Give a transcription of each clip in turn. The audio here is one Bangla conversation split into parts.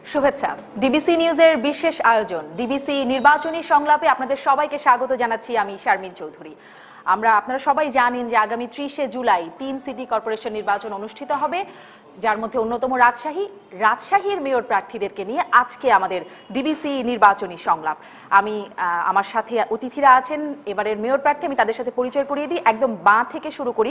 শুভেচ্ছা। ডিবিসি নিউজের বিশেষ আয়োজন ডিবিসি নির্বাচনী সংলাপে আপনাদের সবাইকে স্বাগত জানাচ্ছি। আমি শারমিন চৌধুরী। আপনারা সবাই জানেন যে আগামী 30শে জুলাই 3 সিটি কর্পোরেশন নির্বাচন অনুষ্ঠিত হবে, যার মধ্যে অন্যতম রাজশাহীর মেয়র প্রার্থীদেরকে নিয়ে আজকে আমাদের ডিবিসি নির্বাচনী সংলাপ। আমার সাথে অতিথিরা আছেন এবারের মেয়র প্রার্থী, আমি তাদের সাথে পরিচয় করিয়ে দিই। একদম বাঁ থেকে শুরু করি।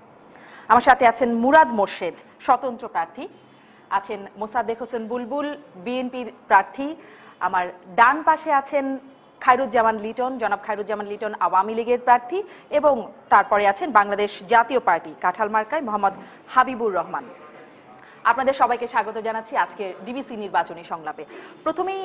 আমার সাথে আছেন মুরাদ মোর্শেদ, স্বতন্ত্র প্রার্থী। আছেন মোসাদ্দেক হোসেন বুলবুল, বিএনপির প্রার্থী। আমার ডান পাশে আছেন খায়রুজ্জামান লিটন, জনাব খায়রুজ্জামান লিটন আওয়ামী লীগের প্রার্থী। এবং তারপরে আছেন বাংলাদেশ জাতীয় পার্টি কাঁঠাল মার্কায় মোহাম্মদ হাবিবুর রহমান। আপনাদের সবাইকে স্বাগত জানাচ্ছি আজকের ডিবিসি নির্বাচনী সংলাপে। প্রথমেই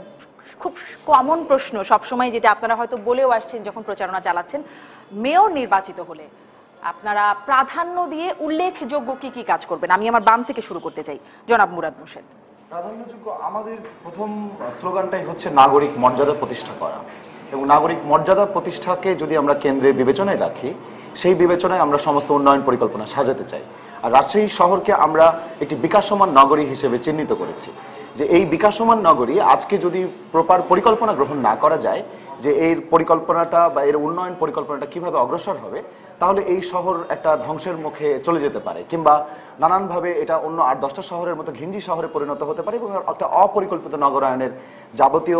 খুব কমন প্রশ্ন সবসময়, যেটা আপনারা হয়তো বলেও আসছেন যখন প্রচারণা চালাচ্ছেন, মেয়র নির্বাচিত হলে আপনারা প্রাধান্য দিয়ে উল্লেখযোগ্য কি কি কাজ করবেন? আমি আমার বাম থেকে শুরু করতে চাই, জনাব মুরাদ মোর্শেদ। প্রাধান্যযোগ্য আমাদের প্রথম স্লোগানটাই হচ্ছে নাগরিক মর্যাদা প্রতিষ্ঠা করা, এবং নাগরিক মর্যাদা প্রতিষ্ঠাকে যদি আমরা কেন্দ্রে বিবেচনায় রাখি, সেই বিবেচনায় আমরা সমস্ত উন্নয়ন পরিকল্পনা সাজাতে চাই। আর রাজশাহী শহরকে আমরা একটি বিকাশমান নগরী হিসেবে চিহ্নিত করেছি, যে এই বিকাশমান নগরী আজকে যদি প্রপার পরিকল্পনা গ্রহণ না করা যায়, যে এর পরিকল্পনাটা বা এর উন্নয়ন পরিকল্পনাটা কিভাবে অগ্রসর হবে, তাহলে এই শহর একটা ধ্বংসের মুখে চলে যেতে পারে, কিংবা নানানভাবে এটা অন্য 8-10টা শহরের মতো ঘিঞ্জি শহরে পরিণত হতে পারে, এবং একটা অপরিকল্পিত নগরায়নের যাবতীয়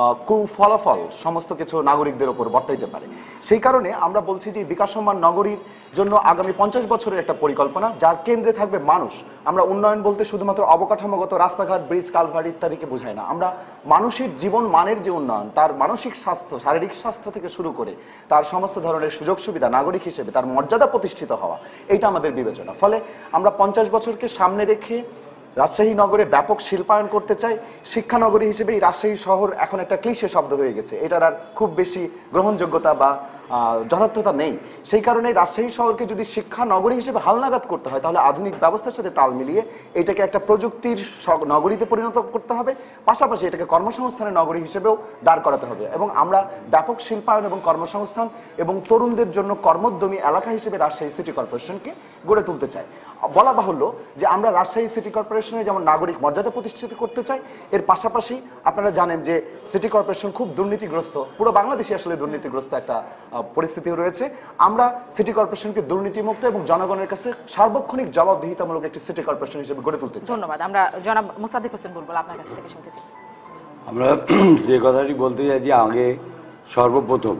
কুফলাফল সমস্ত কিছু নাগরিকদের উপর বর্তাইতে পারে। সেই কারণে আমরা বলছি যে বিকাশমান নগরীর জন্য আগামী 50 বছরের একটা পরিকল্পনা, যার কেন্দ্রে থাকবে মানুষ। আমরা উন্নয়ন বলতে শুধুমাত্র অবকাঠামোগত রাস্তাঘাট, ব্রিজ, কালভার্ট ইত্যাদিকে বোঝাই না। আমরা মানুষের জীবন মানের যে উন্নয়ন, তার মানসিক স্বাস্থ্য, শারীরিক স্বাস্থ্য থেকে শুরু করে তার সমস্ত ধরনের সুযোগ সুবিধা, নাগরিক হিসেবে তার মর্যাদা প্রতিষ্ঠিত হওয়া, এইটা আমাদের বিবেচনা। ফলে আমরা 50 বছরকে সামনে রেখে রাজশাহী নগরে ব্যাপক শিল্পায়ন করতে চাই। শিক্ষানগরী হিসেবে এই রাজশাহী শহর এখন একটা ক্লিশে শব্দ হয়ে গেছে, এটার আর খুব বেশি গ্রহণযোগ্যতা বা যথার্থতা নেই। সেই কারণে রাজশাহী শহরকে যদি শিক্ষা নগরী হিসেবে হালনাগাদ করতে হয়, তাহলে আধুনিক ব্যবস্থার সাথে তাল মিলিয়ে এটাকে একটা প্রযুক্তির নগরীতে পরিণত করতে হবে, পাশাপাশি এটাকে কর্মসংস্থানের নগরী হিসেবেও দাঁড় করাতে হবে। এবং আমরা ব্যাপক শিল্পায়ন এবং কর্মসংস্থান এবং তরুণদের জন্য কর্মোদ্যমী এলাকা হিসেবে রাজশাহী সিটি কর্পোরেশনকে গড়ে তুলতে চাই। বলা বাহুল্য যে আমরা রাজশাহী সিটি কর্পোরেশনে যেমন নাগরিক মর্যাদা প্রতিষ্ঠিত করতে চাই, এর পাশাপাশি আপনারা জানেন যে সিটি কর্পোরেশন খুব দুর্নীতিগ্রস্ত, পুরো বাংলাদেশে আসলে দুর্নীতিগ্রস্ত একটা পরিস্থিতি রয়েছে। আমরা সিটি কর্পোরেশনকে দুর্নীতিমুক্ত এবং জনগণের কাছে সার্বক্ষণিক জবাবদিহিতামূলক একটি সিটি কর্পোরেশন হিসেবে গড়ে তুলতে চাই। ধন্যবাদ। আমরা জনাব মোসাদ্দেক হোসেন বুলবুল, আপনার কাছ থেকে শুনতে চাই। আমরা যে কথাটি বলতে চাই যে আগে সর্বপ্রথম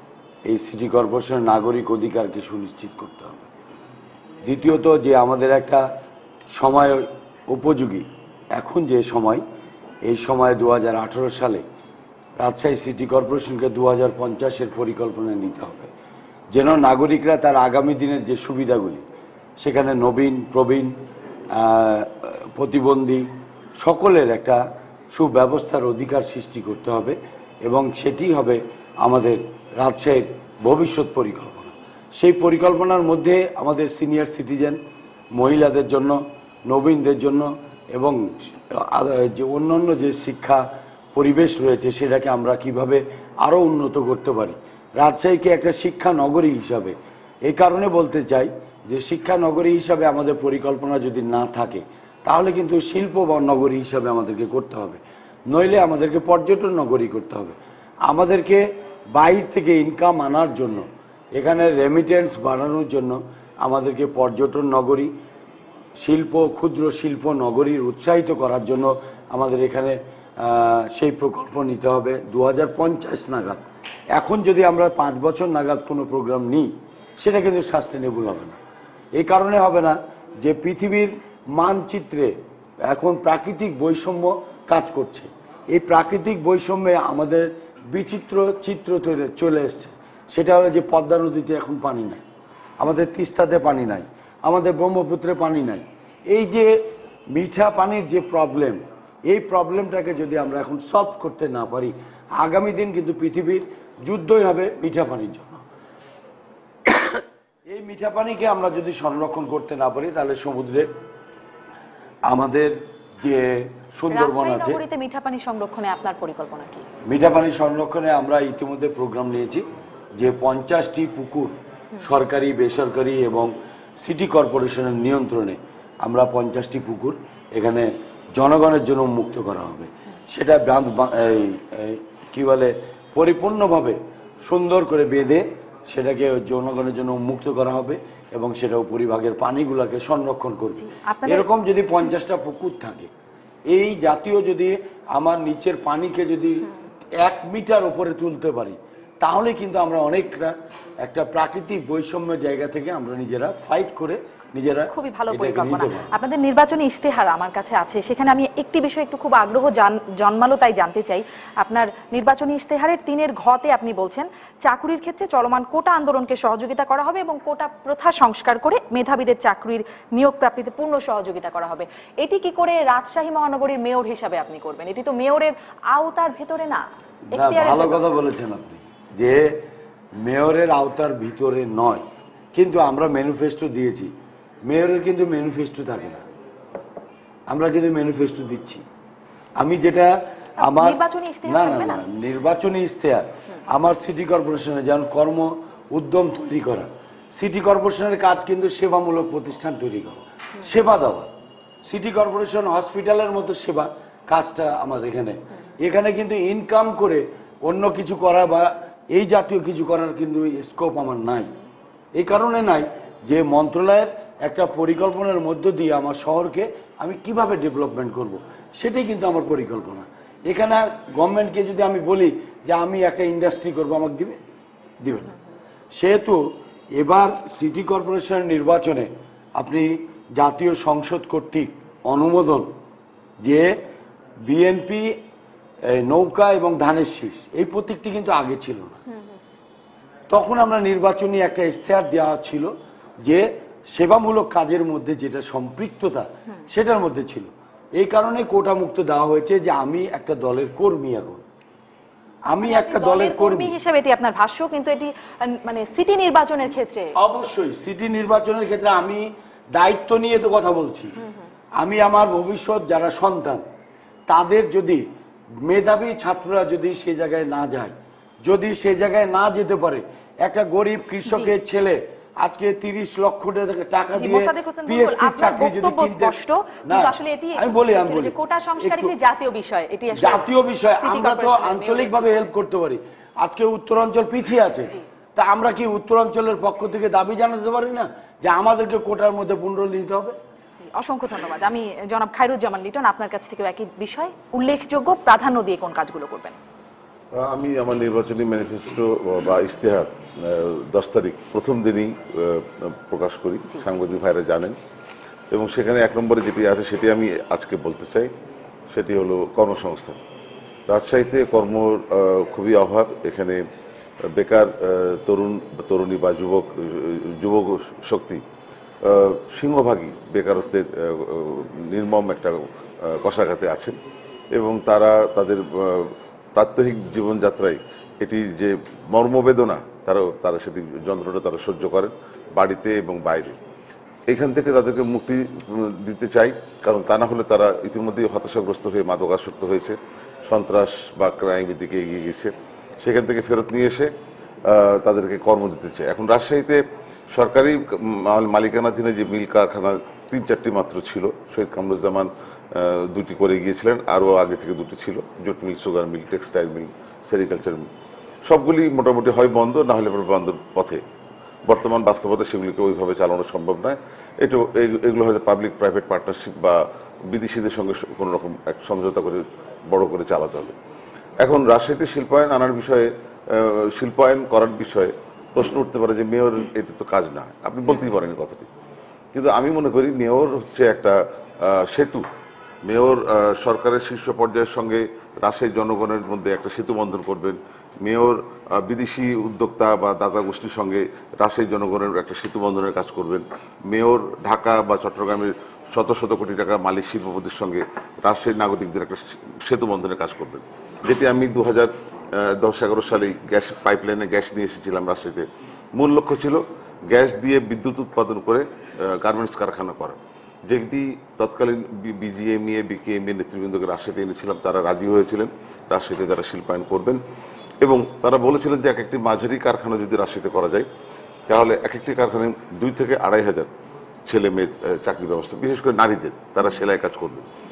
এই সিটি কর্পোরেশনের নাগরিক অধিকারকে সুনিশ্চিত করতে হবে। দ্বিতীয়ত যে আমাদের একটা সময় উপযোগী, এখন যে সময়, এই সময় 2018 সালে রাজশাহী সিটি কর্পোরেশনকে 2050-এর পরিকল্পনা নিতে হবে, যেন নাগরিকরা তার আগামী দিনের যে সুবিধাগুলি, সেখানে নবীন, প্রবীণ, প্রতিবন্ধী সকলের একটা সুব্যবস্থার অধিকার সৃষ্টি করতে হবে, এবং সেটি হবে আমাদের রাজশাহীর ভবিষ্যৎ পরিকল্পনা। সেই পরিকল্পনার মধ্যে আমাদের সিনিয়র সিটিজেন, মহিলাদের জন্য, নবীনদের জন্য এবং যে অন্যান্য যে শিক্ষা পরিবেশ রয়েছে, সেটাকে আমরা কিভাবে আরও উন্নত করতে পারি, রাজশাহীকে একটা শিক্ষা নগরী হিসাবে। এই কারণে বলতে চাই যে শিক্ষা নগরী হিসাবে আমাদের পরিকল্পনা যদি না থাকে, তাহলে কিন্তু শিল্প নগরী হিসাবে আমাদেরকে করতে হবে, নইলে আমাদেরকে পর্যটন নগরী করতে হবে। আমাদেরকে বাইরে থেকে ইনকাম আনার জন্য, এখানে রেমিটেন্স বাড়ানোর জন্য আমাদেরকে পর্যটন নগরী, শিল্প, ক্ষুদ্র শিল্প নগরীর উৎসাহিত করার জন্য আমাদের এখানে সেই প্রকল্প নিতে হবে 2050 নাগাদ। এখন যদি আমরা 5 বছর নাগাদ কোনো প্রোগ্রাম নিই, সেটা কিন্তু সাস্টেনেবল হবে না। এই কারণে হবে না যে পৃথিবীর মানচিত্রে এখন প্রাকৃতিক বৈষম্য কাজ করছে। এই প্রাকৃতিক বৈষম্যে আমাদের বিচিত্র চিত্র চলে এসছে। সেটা হলো যে পদ্মা নদীতে এখন পানি নাই, আমাদের তিস্তাতে পানি নাই, আমাদের ব্রহ্মপুত্রে পানি নাই। এই যে মিঠা পানির যে প্রবলেম, এই প্রবলেমটাকে যদি আমরা এখন সলভ করতে না পারি, আগামী দিন কিন্তু পৃথিবীর যুদ্ধই হবে মিঠা পানির জন্য। এই মিঠা পানিকে আমরা যদি সংরক্ষণ করতে না পারি, তাহলে সমুদ্রে আমাদের যে সুন্দরবন আছে, মিঠা পানি সংরক্ষণে আপনার পরিকল্পনা কি? মিঠা পানি সংরক্ষণে আমরা ইতিমধ্যে প্রোগ্রাম নিয়েছি যে 50টি পুকুর সরকারি, বেসরকারি এবং সিটি কর্পোরেশনের নিয়ন্ত্রণে আমরা 50টি পুকুর এখানে জনগণের জন্য উন্মুক্ত করা হবে। সেটা কি বলে পরিপূর্ণভাবে সুন্দর করে বেঁধে সেটাকে জনগণের জন্য উন্মুক্ত করা হবে এবং সেটা উপরিভাগের পানিগুলোকে সংরক্ষণ করবে। এরকম যদি 50টা পুকুর থাকে, এই জাতীয় যদি আমার নিচের পানিকে যদি 1 মিটার উপরে তুলতে পারি, তাহলে কিন্তু আমরা অনেকটা একটা প্রাকৃতিক বৈষম্য জায়গা থেকে আমরা নিজেরা ফাইট করে নিজেরা খুবই ভালো পরিকল্পনা। আপনাদের নির্বাচনী ইশতেহার আমার কাছে আছে, সেখানে আমি একটি বিষয় একটু খুব আগ্রহ জন্মালো, তাই জানতে চাই। আপনার নির্বাচনী ইশতেহারের 3 ঘতে আপনি বলছেন চাকরির ক্ষেত্রে চলমান কোটা আন্দোলনকে সহযোগিতা করা হবে এবং কোটা প্রথা সংস্কার করে মেধাবীদের চাকরির নিয়োগ প্রাপ্তিতে পূর্ণ সহযোগিতা করা হবে। এটি কি করে রাজশাহী মহানগরীর মেয়র হিসাবে আপনি করবেন? এটি তো মেয়রের আওতার ভেতরে না। ভালো কথা বলেছেন আপনি, যে মেয়রের আওতার ভিতরে নয়, কিন্তু আমরা ম্যানিফেস্টো দিয়েছি। মেয়রের কিন্তু ম্যানিফেস্টো থাকে না, আমরা কিন্তু ম্যানিফেস্টো দিচ্ছি। আমি যেটা আমার নির্বাচনী ইশতেহার আমার সিটি কর্পোরেশনে যেমন কর্ম উদ্যম তৈরি করা, সিটি কর্পোরেশনের কাজ কিন্তু সেবামূলক প্রতিষ্ঠান তৈরি করা, সেবা দেওয়া। সিটি কর্পোরেশন হসপিটালের মতো সেবা কাজটা আমাদের এখানে কিন্তু ইনকাম করে অন্য কিছু করা বা এই জাতীয় কিছু করার কিন্তু স্কোপ আমার নাই। এই কারণে নাই যে মন্ত্রণালয়ের একটা পরিকল্পনার মধ্য দিয়ে আমার শহরকে আমি কিভাবে ডেভেলপমেন্ট করব, সেটাই কিন্তু আমার পরিকল্পনা। এখানে গভর্নমেন্টকে যদি আমি বলি যে আমি একটা ইন্ডাস্ট্রি করবো, আমাকে দিবে না। সেহেতু এবার সিটি কর্পোরেশন নির্বাচনে আপনি জাতীয় সংসদ কর্তৃক অনুমোদন যে বিএনপি নৌকা এবং ধানের শীষ, এই প্রতীকটি কিন্তু আগে ছিল না। তখন আমরা নির্বাচনী একটা ইশতেহার দেওয়া ছিল যে সেবামূলক কাজের মধ্যে যেটা সম্পৃক্ততা সেটার মধ্যে ছিল। এই কারণে কোটা মুক্ত দেওয়া হয়েছে যে আমি একটা দলের কর্মী, এখন আমি একটা দলের কর্মী হিসেবে এটি আপনার ভাষ্য, কিন্তু এটি মানে সিটি নির্বাচনের ক্ষেত্রে অবশ্যই সিটি নির্বাচনের ক্ষেত্রে আমি দায়িত্ব নিয়ে তো কথা বলছি। আমি আমার ভবিষ্যৎ যারা সন্তান তাদের যদি মেধাবী ছাত্ররা যদি সে জায়গায় না যায়, যদি সে জায়গায় না যেতে পারে, একটা গরিব কৃষকের ছেলে আজকে 30 লক্ষ টাকা দিয়ে পিএসসি চাকরি যদি কিনতে, না আমি বলি কোটা সংস্কার একটি জাতীয় বিষয়, এটি জাতীয় বিষয়। আমরা তো আঞ্চলিকভাবে হেল্প করতে পারি। আজকে উত্তরাঞ্চল পিছিয়ে আছে, তা আমরা কি উত্তরাঞ্চলের পক্ষ থেকে দাবি জানাতে পারি না যে আমাদেরকে কোটার মধ্যে পুনর্ নিতে হবে? অসংখ্য ধন্যবাদ। আমি জনাব খায়রুজ্জামান লিটন, আপনার কাছ থেকে একই বিষয় উল্লেখযোগ্য প্রাধান্য দিয়ে কোন কাজগুলো করবেন? আমি আমার নির্বাচনী ম্যানিফেস্টো বা ইশতেহার 10 তারিখ প্রথম দিনই প্রকাশ করি, সাংবাদিক ভাইরা জানেন, এবং সেখানে 1 নম্বরে যেটি আছে সেটি আমি আজকে বলতে চাই। সেটি হলো কর্মসংস্থান। রাজশাহীতে কর্মর খুবই অভাব। এখানে বেকার তরুণী বা যুবক শক্তি সিংহভাগই বেকারত্বের নির্মম একটা কষাঘাতে আছেন এবং তারা তাদের প্রাত্যহিক জীবনযাত্রায় এটির যে মর্মবেদনা তারা সেটি যন্ত্রণা তারা সহ্য করেন বাড়িতে এবং বাইরে। এখান থেকে তাদেরকে মুক্তি দিতে চাই, কারণ তা না হলে তারা ইতিমধ্যেই হতাশাগ্রস্ত হয়ে মাদকাসক্ত হয়েছে, সন্ত্রাস বা ক্রাইমের দিকে এগিয়ে গেছে। সেখান থেকে ফেরত নিয়ে এসে তাদেরকে কর্ম দিতে চাই। এখন রাজশাহীতে সরকারি মালিকানাধীনে যে মিল কারখানা 3-4টি মাত্র ছিল। শহীদ কামরুজ্জামান 2টি করে গিয়েছিলেন, আরও আগে থেকে 2টি ছিল, jute mill, sugar mill, textile mill, sericulture mill. সবগুলি মোটামুটি হয় বন্ধ, না হলে বন্ধের পথে। বর্তমান বাস্তবতা সেগুলিকে ওইভাবে চালানো সম্ভব নয়। এগুলো হয়তো পাবলিক প্রাইভেট পার্টনারশিপ বা বিদেশিদের সঙ্গে কোনো রকম এক সমঝোতা করে বড় করে চালাতে হবে। এখন রাজশাহীতে শিল্পায়ন আনার বিষয়ে, শিল্পায়ন করার বিষয়ে প্রশ্ন উঠতে পারে যে মেয়র এটা তো কাজ না, আপনি বলতেই পারেন কথাটি। কিন্তু আমি মনে করি মেয়র হচ্ছে একটা সেতু। মেয়র সরকারের শীর্ষ পর্যায়ের সঙ্গে রাজশাহীর জনগণের মধ্যে একটা সেতু বন্ধন করবেন। মেয়র বিদেশি উদ্যোক্তা বা দাতা গোষ্ঠীর সঙ্গে রাজশাহীর জনগণের একটা সেতু বন্ধনের কাজ করবেন। মেয়র ঢাকা বা চট্টগ্রামের শত শত কোটি টাকা মালিক শিল্পপতির সঙ্গে রাজশাহীর নাগরিকদের একটা সেতু বন্ধনের কাজ করবেন, যেটি আমি 2010-11 সালে গ্যাস পাইপলাইনে গ্যাস নিয়ে এসেছিলাম রাজশাহীতে। মূল লক্ষ্য ছিল গ্যাস দিয়ে বিদ্যুৎ উৎপাদন করে গার্মেন্টস কারখানা করা, যেটি তৎকালীন বিজিএমইএ বিকেএমএ নেতৃবৃন্দকে রাজশাহীতে এনেছিলাম। তারা রাজি হয়েছিলেন রাজশাহীতে তারা শিল্পায়ন করবেন এবং তারা বলেছিলেন যে একটি মাঝারি কারখানা যদি রাজশাহীতে করা যায় তাহলে একটি কারখানায় 2 থেকে 2,500 ছেলে মেয়ের চাকরি ব্যবস্থা, বিশেষ করে নারীদের, তারা সেলাই কাজ করবে।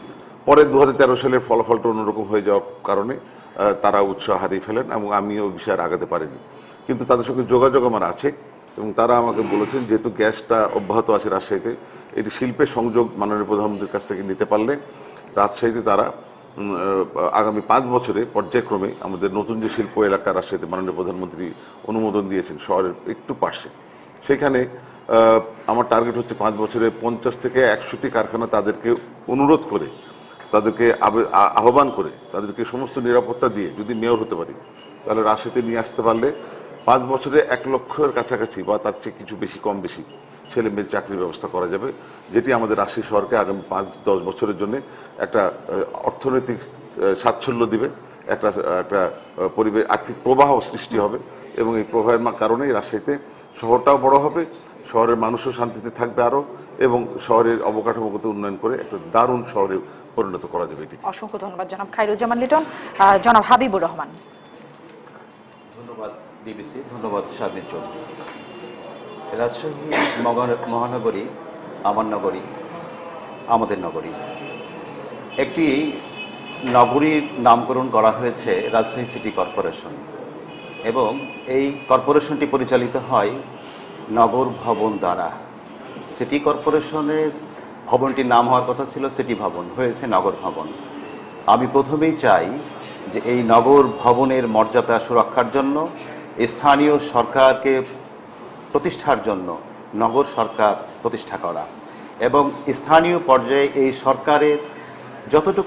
পরে 2013 সালের ফলাফলটা অন্যরকম হয়ে যাওয়ার কারণে তারা উৎসাহ হারিয়ে ফেলেন এবং আমি ওই বিষয়ে আর আগাতে পারিনি। কিন্তু তাদের সঙ্গে যোগাযোগ আমার আছে এবং তারা আমাকে বলেছেন যেহেতু গ্যাসটা অব্যাহত আছে রাজশাহীতে, এটি শিল্পের সংযোগ মাননীয় প্রধানমন্ত্রীর কাছ থেকে নিতে পারলে রাজশাহীতে তারা আগামী 5 বছরে পর্যায়ক্রমে আমাদের নতুন যে শিল্প এলাকা রাজশাহীতে মাননীয় প্রধানমন্ত্রী অনুমোদন দিয়েছেন শহরের একটু পাশে, সেখানে আমার টার্গেট হচ্ছে 5 বছরে 50 থেকে 100টি কারখানা তাদেরকে অনুরোধ করে, তাদেরকে আহ্বান করে, তাদেরকে সমস্ত নিরাপত্তা দিয়ে যদি মেয়র হতে পারি, তাহলে রাজশাহীতে নিয়ে আসতে পারলে 5 বছরে 1 লক্ষের কাছাকাছি বা তার চেয়ে কিছু বেশি কম বেশি ছেলে মেয়ের চাকরির ব্যবস্থা করা যাবে, যেটি আমাদের রাজশাহী শহরকে আগামী 5-10 বছরের জন্য একটা অর্থনৈতিক সাচ্ছল্য দিবে, একটা পরিবেশ আর্থিক প্রবাহ সৃষ্টি হবে এবং এই প্রবাহের কারণেই রাজশাহীতে শহরটাও বড় হবে, শহরের মানুষও শান্তিতে থাকবে আরও, এবং শহরের অবকাঠামোগত উন্নয়ন করে একটা দারুণ শহরে পরিণত করা যাবে। এটি অসংখ্য ধন্যবাদ জনাব খায়রুজ্জামান লিটন। জনাব হাবিবুর রহমান। ধন্যবাদ ডিবিসি, ধন্যবাদ শারমিন চৌধুরী। রাজশাহী মহানগরী আমার নগরী, আমাদের নগরী। একটি নগরীর নামকরণ করা হয়েছে রাজশাহী সিটি কর্পোরেশন এবং এই কর্পোরেশনটি পরিচালিত হয় নগর ভবন দ্বারা। সিটি কর্পোরেশনের ভবনটির নাম হওয়ার কথা ছিল সিটি ভবন, হয়েছে নগর ভবন। আমি প্রথমেই চাই যে এই নগর ভবনের মর্যাদা সুরক্ষার জন্য স্থানীয় সরকারকে প্রতিষ্ঠার জন্য নগর সরকার প্রতিষ্ঠা করা এবং স্থানীয় পর্যায়ে এই সরকারের যতটুকু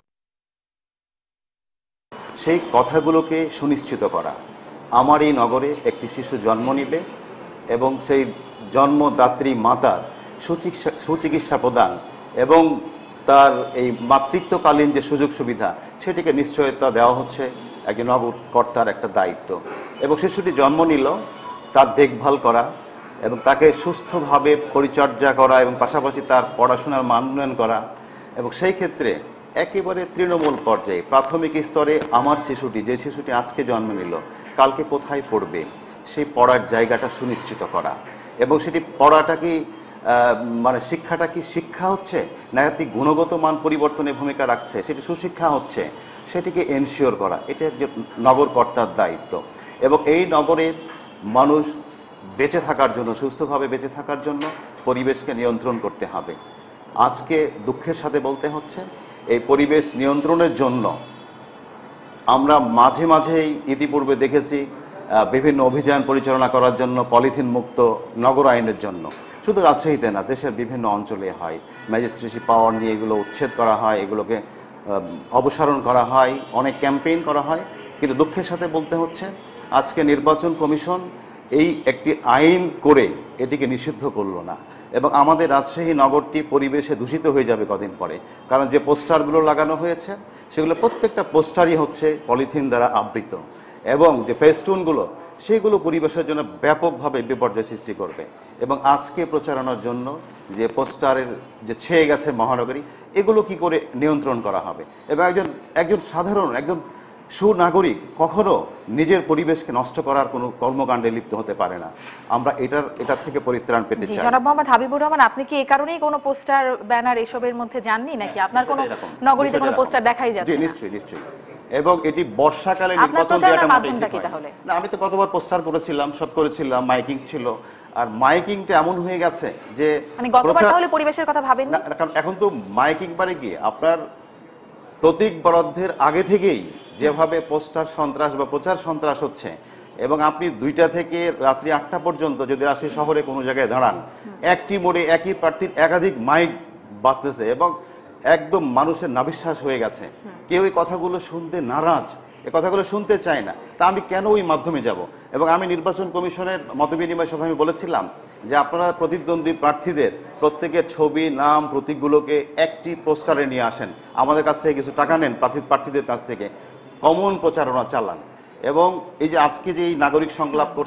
সেই কথাগুলোকে সুনিশ্চিত করা। আমার এই নগরে একটি শিশু জন্ম নিবে এবং সেই জন্মদাত্রী মাতার সুচিকিৎসা প্রদান এবং তার এই মাতৃত্বকালীন যে সুযোগ সুবিধা সেটিকে নিশ্চয়তা দেওয়া হচ্ছে একজন নগরকর্তার একটা দায়িত্ব। এবং শিশুটি জন্ম নিল, তার দেখভাল করা এবং তাকে সুস্থভাবে পরিচর্যা করা এবং পাশাপাশি তার পড়াশোনার মান উন্নয়ন করা এবং সেই ক্ষেত্রে একেবারে তৃণমূল পর্যায়ে প্রাথমিক স্তরে আমার শিশুটি, যে শিশুটি আজকে জন্ম নিল, কালকে কোথায় পড়বে সেই পড়ার জায়গাটা সুনিশ্চিত করা এবং সেটি পড়াটা কি মানে শিক্ষাটা কি শিক্ষা হচ্ছে না একটি গুণগত মান পরিবর্তনে ভূমিকা রাখছে, সেটি সুশিক্ষা হচ্ছে, সেটিকে এনশিওর করা, এটা একজন নগরকর্তার দায়িত্ব। এবং এই নগরের মানুষ বেঁচে থাকার জন্য, সুস্থভাবে বেঁচে থাকার জন্য পরিবেশকে নিয়ন্ত্রণ করতে হবে। আজকে দুঃখের সাথে বলতে হচ্ছে এই পরিবেশ নিয়ন্ত্রণের জন্য আমরা মাঝে মাঝেই ইতিপূর্বে দেখেছি বিভিন্ন অভিযান পরিচালনা করার জন্য পলিথিন মুক্ত নগর আইনের জন্য। শুধু রাজশাহীতে না, দেশের বিভিন্ন অঞ্চলে হয়, ম্যাজিস্ট্রেসি পাওয়ার নিয়ে এগুলো উচ্ছেদ করা হয়, এগুলোকে অপসারণ করা হয়, অনেক ক্যাম্পেইন করা হয়। কিন্তু দুঃখের সাথে বলতে হচ্ছে আজকে নির্বাচন কমিশন এই একটি আইন করে এটিকে নিষিদ্ধ করলো না এবং আমাদের রাজশাহী নগরটি পরিবেশে দূষিত হয়ে যাবে কদিন পরে। কারণ যে পোস্টারগুলো লাগানো হয়েছে সেগুলো প্রত্যেকটা পোস্টারই হচ্ছে পলিথিন দ্বারা আবৃত এবং যে ফেস্টুনগুলো সেগুলো পরিবেশের জন্য ব্যাপকভাবে বিপর্যয় সৃষ্টি করবে। এবং আজকে প্রচারণার জন্য যে পোস্টারের যে ছেয়ে গেছে মহানগরী, এগুলো কি করে নিয়ন্ত্রণ করা হবে? এবং একজন সাধারণ একজন সুনাগরিক কখনো নিজের পরিবেশকে নষ্ট করার কোনো কর্মকাণ্ডে লিপ্ত হতে পারে না। আমরা এটার থেকে পরিত্রাণ পেতে চাই। জনাব মোহাম্মদ হাবিবুর রহমান, আপনি কি এই কারণেই কোনো পোস্টার ব্যানার এসবের মধ্যে যাননি নাকি আপনার কোনো নগরীতে কোনো পোস্টার দেখাই যাচ্ছে না? নিশ্চয়ই নিশ্চয়ই। এবং এটি বর্ষাকালে নির্বাচন না, আমি তো কতবার পোস্টার করেছিলাম, সব করেছিলাম, মাইকিং ছিল। আর মাইকিংটা এমন হয়ে গেছে যে মানে গতবার তাহলে পরিবেশের কথা ভাবেন না? কারণ এখন তো মাইকিং বারে গিয়ে আপনার প্রতীক বরাদ্দের আগে থেকেই যেভাবে পোস্টার সন্ত্রাস বা প্রচার সন্ত্রাস হচ্ছে এবং আপনি 2টা থেকে রাত্রি 8টা পর্যন্ত যদি রাজশাহী শহরে কোনো জায়গায় দাঁড়ান, একটি মোড়ে একই প্রার্থীর একাধিক মাইক বাজতেছে এবং একদম মানুষের নাভিশ্বাস হয়ে গেছে। কেউ এই কথাগুলো শুনতে নারাজ, এই কথাগুলো শুনতে চায় না। তা আমি কেন ওই মাধ্যমে যাব? এবং আমি নির্বাচন কমিশনের মতবিনিময় সভায় আমি বলেছিলাম যে আপনারা প্রতিদ্বন্দ্বী প্রার্থীদের প্রত্যেকের ছবি, নাম, প্রতীকগুলোকে একটি পোস্টারে নিয়ে আসেন, আমাদের কাছ থেকে কিছু টাকা নেন, প্রার্থীদের কাছ থেকে কমন প্রচারণা চালান। এবং এই যে আজকে যে এই নাগরিক সংলাপ করছেন,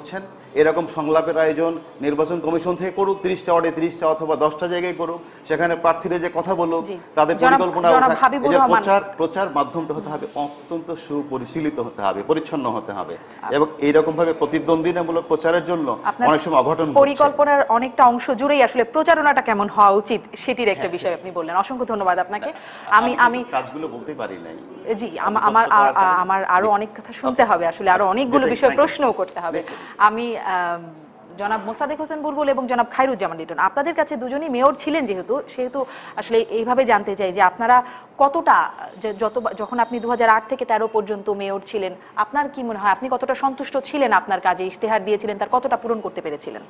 এরকম সংলাপের আয়োজন নির্বাচন কমিশন থেকে করুক, 30টা ওয়ার্ডে 30টা অথবা 10টা জায়গায় করুক, সেখানে প্রার্থীরা যে কথা বলুক, জি। তাদের জনাব পরিকল্পনা হাবিবুর রহমান। প্রচার মাধ্যমটা হতে হবে অত্যন্ত সুপরিশীলিত হতে হবে, পরিচ্ছন্ন হতে হবে, এবং এইরকম ভাবে প্রতিদ্বন্দ্বিতামূলক প্রচারের জন্য অনেক সময় অঘটন ঘটছে। পরিকল্পনার অনেকটা অংশ জুড়েই আসলে প্রচারণাটা কেমন হওয়া উচিত সেটির একটা বিষয় আপনি বললেন। অসংখ্য ধন্যবাদ আপনাকে। আমি কাজগুলো বলতে পারি নাই। জি, আমার আরো অনেক কথা শুনতে হবে, আসলে আরো অনেকগুলো বিষয় প্রশ্নও করতে হবে। আমি জনাব মোসাদ্দেক হোসেন বুলবুল এবং জনাব খায়রুজ্জামান লিটন, আপনাদের কাছে দুজনই মেয়র ছিলেন সেহেতু আসলে এইভাবে জানতে চাই যে আপনারা কতটা, যখন আপনি 2008 থেকে 13 পর্যন্ত মেয়র ছিলেন, আপনার কি মনে হয় আপনি কতটা সন্তুষ্ট ছিলেন আপনার কাজে? ইশতেহার দিয়েছিলেন, তার কতটা পূরণ করতে পেরেছিলেন?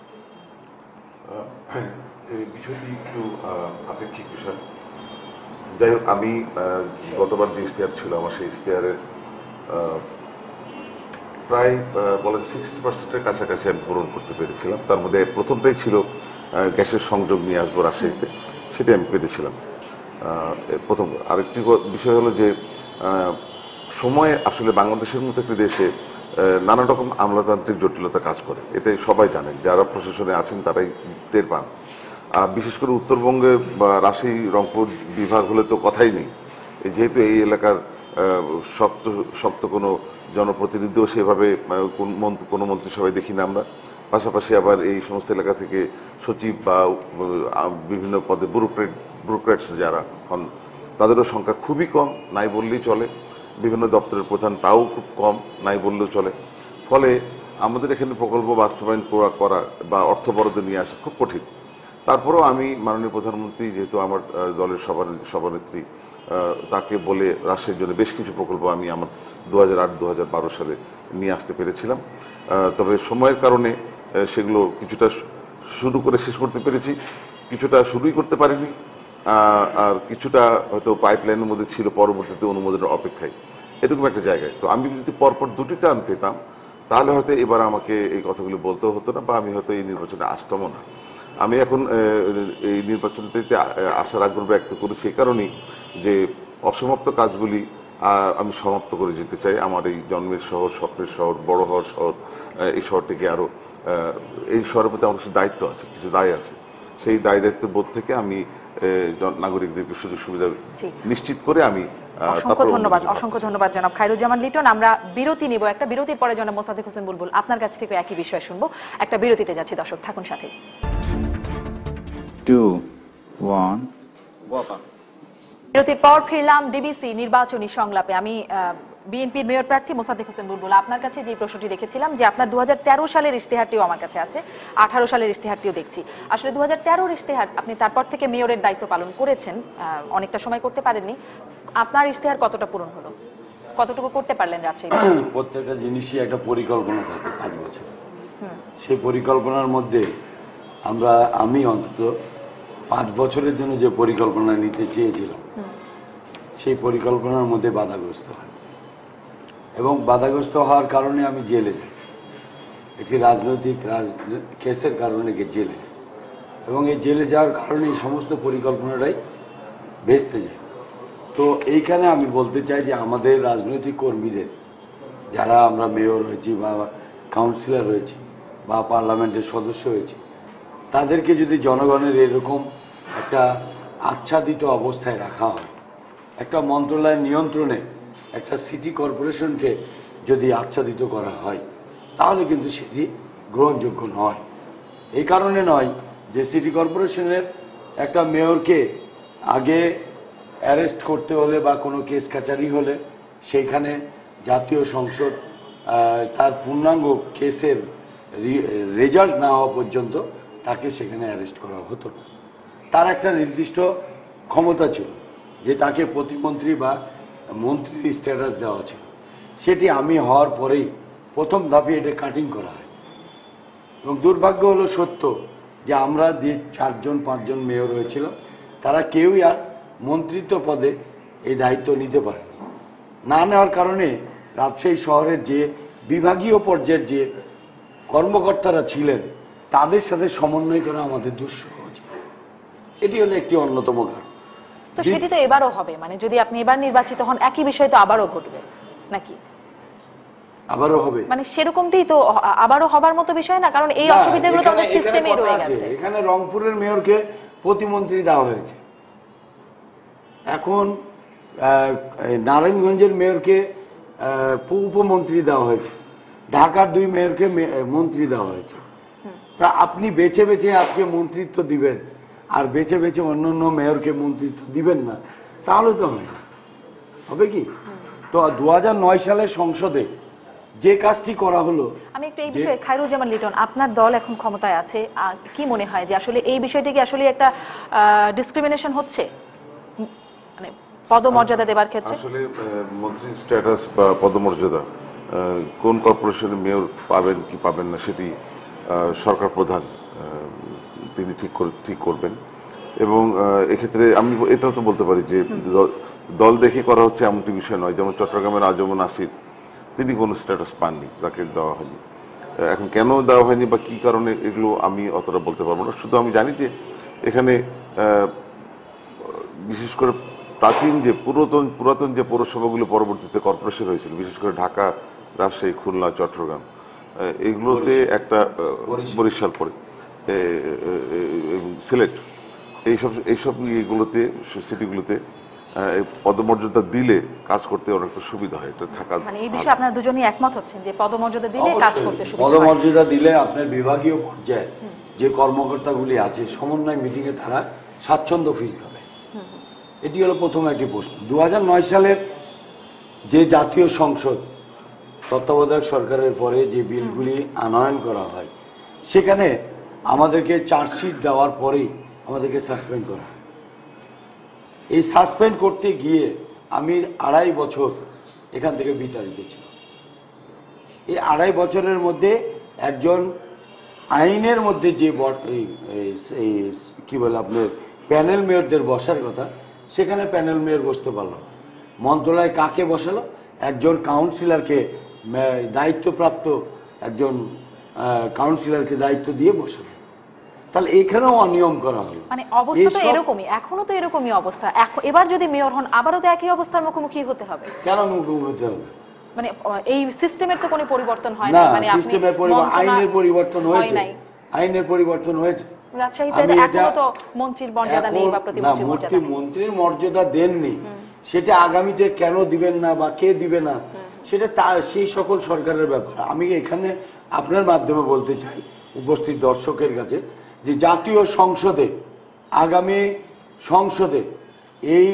এই বিষয়টি একটু আপেক্ষিক বিষয়। যাই হোক, আমি গতবার যে ইশতেহার ছিল আমার সেই ইশতেহারের প্রায় বলেন 60%-এর কাছাকাছি আমি পূরণ করতে পেরেছিলাম। তার মধ্যে প্রথমটাই ছিল গ্যাসের সংযোগ নিয়ে আসবো রাজশাহীতে, সেটাই আমি পেরেছিলাম প্রথম। আরেকটি বিষয় হলো যে সময়ে আসলে বাংলাদেশের মতো একটি দেশে নানা রকম আমলাতান্ত্রিক জটিলতা কাজ করে, এটাই সবাই জানেন, যারা প্রশাসনে আছেন তারাই টের পান। বিশেষ করে উত্তরবঙ্গে বা রাজশাহী রংপুর বিভাগ হলে তো কথাই নেই, যেহেতু এই এলাকার শক্ত কোনো জনপ্রতিনিধিও সেভাবে কোনো মন্ত্রিসভায় দেখি না আমরা। পাশাপাশি আবার এই সমস্ত এলাকা থেকে সচিব বা বিভিন্ন পদে ব্যুরোক্র্যাটস যারা হন তাদেরও সংখ্যা খুবই কম, নাই বললেই চলে। বিভিন্ন দপ্তরের প্রধান তাও খুব কম, নাই বললেও চলে। ফলে আমাদের এখানে প্রকল্প বাস্তবায়ন করা বা অর্থ বরাদ্দ নিয়ে আসা খুব কঠিন। তারপরেও আমি মাননীয় প্রধানমন্ত্রী, যেহেতু আমার দলের সভানেত্রী, তাকে বলে রাজশাহীর জন্য বেশ কিছু প্রকল্প আমি আমার 2008-2012 সালে নিয়ে আসতে পেরেছিলাম। তবে সময়ের কারণে সেগুলো কিছুটা শুরু করে শেষ করতে পেরেছি, কিছুটা শুরুই করতে পারিনি, আর কিছুটা হয়তো পাইপলাইনের মধ্যে ছিল, পরবর্তীতে অনুমোদনের অপেক্ষায়, এরকম একটা জায়গায়। তো আমি যদি পরপর দুটি টার্ম পেতাম তাহলে হয়তো এবার আমাকে এই কথাগুলো বলতেও হতো না, বা আমি হয়তো এই নির্বাচনে আসতামও না। আমি এখন এই নির্বাচনটিতে আসার আগ্রহ ব্যক্ত করেছি এই কারণেই যে অসমাপ্ত কাজগুলি আমি সমাপ্ত করে যেতে চাই। আমার এই জন্মের শহর, স্বপ্নের শহর, বড় হওয়ার শহর, এই শহরটিকে আরও, এই শহরের প্রতি আমার কিছু দায়িত্ব আছে, কিছু দায় আছে। সেই দায়িত্ব বোধ থেকে আমি নাগরিকদেরকে সুযোগ সুবিধা নিশ্চিত করে আমি। অসংখ্য ধন্যবাদ জনাব খায়রুজ্জামান লিটন। আমরা বিরতি নিব, একটা বিরতির পরে জনাব মোসাদ্দেক হোসেন বুলবুল আপনার কাছ থেকে একই বিষয় শুনবো। একটা বিরতিতে যাচ্ছি, দর্শক থাকুন সাথে। 2 1 বিরতির পর ফিরলাম ডিবিসি নির্বাচনী সংলাপে। আমি বিএনপির মেয়র প্রার্থী মোসাদ্দেক হোসেন বুলবুল, আপনার কাছে যে প্রশ্নটি রেখেছিলাম যে আপনার 2013 সালের ইশতেহারটিও আমার কাছে আছে, 18 সালের ইশতেহারটিও দেখছি। আসলে 2013 ইশতেহার, আপনি তারপর থেকে মেয়রের দায়িত্ব পালন করেছেন, অনেকটা সময় করতে পারেননি। আপনার ইশতেহার কতটা পূরণ হলো, কতটুকু করতে পারলেন রাজশাহী? প্রত্যেকটা জিনিসই একটা পরিকল্পনা থাকে 5 বছর। সেই পরিকল্পনার মধ্যে আমি অন্তত 5 বছরের জন্য যে পরিকল্পনা নিতে চেয়েছিলাম, সেই পরিকল্পনার মধ্যে বাধাগ্রস্ত হয়, এবং বাধাগ্রস্ত হওয়ার কারণে আমি জেলে যাই, একটি রাজনৈতিক কেসের কারণে জেলে যাই, এবং এই জেলে যাওয়ার কারণে এই সমস্ত পরিকল্পনাটাই ভেস্তে যায়। তো এইখানে আমি বলতে চাই যে আমাদের রাজনৈতিক কর্মীদের, যারা আমরা মেয়র হয়েছি বা কাউন্সিলর হয়েছি বা পার্লামেন্টের সদস্য হয়েছি, তাদেরকে যদি জনগণের এরকম একটা আচ্ছাদিত অবস্থায় রাখা হয়, একটা মন্ত্রণালয়ের নিয়ন্ত্রণে একটা সিটি কর্পোরেশনকে যদি আচ্ছাদিত করা হয়, তাহলে কিন্তু সেটি গ্রহণযোগ্য নয়। এই কারণে নয় যে সিটি কর্পোরেশনের একটা মেয়রকে আগে অ্যারেস্ট করতে হলে বা কোনো কেস কাচারি হলে সেইখানে জাতীয় সংসদ তার পূর্ণাঙ্গ কেসের রেজাল্ট না হওয়া পর্যন্ত তাকে সেখানে অ্যারেস্ট করা হতো না। তার একটা নির্দিষ্ট ক্ষমতা ছিল যে তাকে প্রতিমন্ত্রী বা মন্ত্রীর স্ট্যাটাস দেওয়া ছিল। সেটি আমি হওয়ার পরেই প্রথম ধাপে এটা কাটিং করা হয়, এবং দুর্ভাগ্য হলো সত্য যে আমরা যে 4-5জন মেয়র হয়েছিল, তারা কেউই আর মন্ত্রিত্ব পদে এই দায়িত্ব নিতে পারেনি। না নেওয়ার কারণে রাজশাহী শহরের যে বিভাগীয় পর্যায়ের যে কর্মকর্তারা ছিলেন, তাদের সাথে সমন্বয় করা আমাদের দুঃসহ হয়েছে। এটি হলো একটি অন্যতম কারণ। তো সেটি তো এবারও হবে, মানে যদি আপনি এবার নির্বাচিত হন একই বিষয় তো আবারও ঘটবে নাকি? আবারও হবে। মানে সেরকমটাই তো আবারও হবার মতো বিষয় না, কারণ এই না, অসুবিধাগুলো তো আমাদের এখানে সিস্টেমেই কথা রয়ে আছে। গেছে। এখানে রংপুরের মেয়রকে প্রতিমন্ত্রী দেওয়া হয়েছে, এখন নারায়ণগঞ্জের মেয়রকে উপমন্ত্রী দেওয়া হয়েছে, ঢাকার 2 মেয়রকে মন্ত্রী দেওয়া হয়েছে। তা আপনি বেছে বেছে আজকে মন্ত্রিত্ব দিবেন আর বেছে বেছে অন্য মেয়রকে মন্ত্রিত্ব দিবেন না, তাহলে তো হয় না। হবে কি? তো 2009 সালে সংসদে যে কাজটি করা হলো, আমি একটু এই বিষয়ে খায়রুজ্জামান লিটন, আপনার দল এখন ক্ষমতায় আছে, কি মনে হয় যে আসলে এই বিষয়টি কি আসলে একটা ডিসক্রিমিনেশন হচ্ছে মানে পদমর্যাদা দেবার ক্ষেত্রে? আসলে মন্ত্রী স্ট্যাটাস বা পদমর্যাদা কোন কর্পোরেশনের মেয়র পাবেন কি পাবেন না সেটি সরকার প্রধান তিনি ঠিক করবেন। এবং এক্ষেত্রে আমি এটাও তো বলতে পারি যে দল দেখে করা হচ্ছে এমনটি বিষয় নয়। যেমন চট্টগ্রামের আজম নাসির, তিনি কোনো স্ট্যাটাস পাননি, তাকে দেওয়া হয়নি। এখন কেন দেওয়া হয়নি বা কী কারণে, এগুলো আমি অতটা বলতে পারবো না। শুধু আমি জানি যে এখানে বিশেষ করে প্রাচীন যে পুরাতন যে পৌরসভাগুলো পরবর্তীতে কর্পোরেশন হয়েছিল, বিশেষ করে ঢাকা, রাজশাহী, খুলনা, চট্টগ্রাম, এগুলোতে একটা বরিশাল পরে এবং সিলেট, এইসব ইয়েগুলোতে, সিটিগুলোতে পদমর্যাদা দিলে কাজ করতে অনেকটা সুবিধা হয়। এটা থাকা মানে এই বিষয়ে আপনারা দুজনেই একমত হচ্ছেন যে পদমর্যাদা দিলে কাজ করতে সুবিধা হয়। পদমর্যাদা দিলে আপনার বিভাগীয় পর্যায়ে যে কর্মকর্তাগুলি আছে সমন্বয় মিটিংয়ে তারা স্বাচ্ছন্দ্য ফিল করে। এটি হলো প্রথম একটি প্রশ্ন। 2009 সালের যে জাতীয় সংসদ তত্ত্বাবধায়ক সরকারের পরে যে বিলগুলি আনয়ন করা হয়, সেখানে আমাদেরকে চার্জশিট দেওয়ার পরেই আমাদেরকে সাসপেন্ড করা হয়। এই সাসপেন্ড করতে গিয়ে আমি 2.5 বছর এখান থেকে বিতাড়িত ছিল। এই 2.5 বছরের মধ্যে একজন আইনের মধ্যে যে কি বলে আপনার প্যানেল মেয়রদের বসার কথা, সেখানে প্যানেল মেয়র বসতে পারল না। মন্ত্রণালয় কাকে বসালো? একজন কাউন্সিলরকে, দায়িত্বপ্রাপ্ত একজন কাউন্সিলরকে দায়িত্ব দিয়ে বসালো। তাহলে এখানেও অনিয়ম করা হলো। মানে অবস্থা তো এরকমই, এখনো তো এরকমই অবস্থা। এবার যদি মেয়র হন আবারও তো একই অবস্থার মুখোমুখি হতে হবে। কেন মুখোমুখি হতে হবে? মানে এই সিস্টেমের তো কোনো পরিবর্তন হয় না, না। মানে আপনি সিস্টেমের আইনের পরিবর্তন হয়েছে, আইনের পরিবর্তন হয়েছে। রাজশাহীতে এখনো তো মন্ত্রীর মর্যাদা নেই বা প্রতিমন্ত্রীর মর্যাদা নেই। মন্ত্রীর মর্যাদা দেননি, সেটা আগামীতে কেন দিবেন না বা কে দিবে না সেটা সেই সকল সরকারের ব্যাপার। আমি এখানে আপনার মাধ্যমে বলতে চাই উপস্থিত দর্শকের কাছে যে জাতীয় সংসদে, আগামী সংসদে এই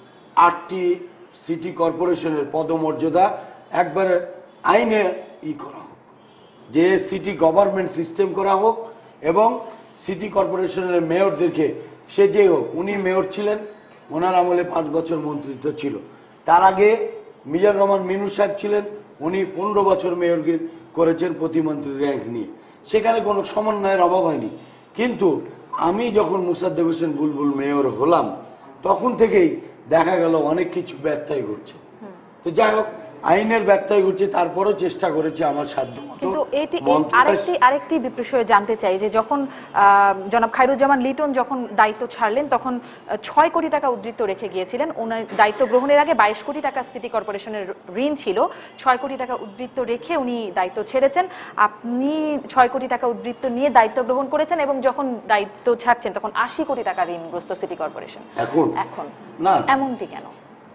8টি সিটি কর্পোরেশনের পদমর্যাদা একবার আইনে করা হোক, যে সিটি গভর্নমেন্ট সিস্টেম করা হোক এবং সিটি কর্পোরেশনের মেয়রদেরকে, সে যে হোক, উনি মেয়র ছিলেন, ওনার আমলে 5 বছর মন্ত্রিত্ব ছিল। তার আগে মিজানুর রহমান মিনু সাহেব ছিলেন, উনি 15 বছর মেয়র করেছেন প্রতিমন্ত্রীর র্যাঙ্ক নিয়ে, সেখানে কোনো সমন্বয়ের অভাব হয়নি। কিন্তু আমি যখন মোসাদ্দেক হোসেন বুলবুল মেয়র হলাম, তখন থেকেই দেখা গেল অনেক কিছু ব্যত্যয় ঘটছে। তো যাই হোক, আইনের ব্যত্যয় ঘটছে, তারপরেও চেষ্টা করেছি আমার সাধ্য মতো। কিন্তু আরেকটি বিষয়ে জানতে চাই যে যখন জনাব খায়রুজ্জামান লিটন যখন দায়িত্ব ছাড়লেন, তখন 6 কোটি টাকা উদ্ধৃত রেখে গিয়েছিলেন। ওনার দায়িত্ব গ্রহণের আগে 22 কোটি টাকা সিটি কর্পোরেশনের ঋণ ছিল, 6 কোটি টাকা উদ্ধৃত রেখে উনি দায়িত্ব ছেড়েছেন। আপনি 6 কোটি টাকা উদ্ধৃত নিয়ে দায়িত্ব গ্রহণ করেছেন এবং যখন দায়িত্ব ছাড়ছেন তখন 80 কোটি টাকা ঋণগ্রস্ত সিটি কর্পোরেশন। এখন না, এমনটি কেন?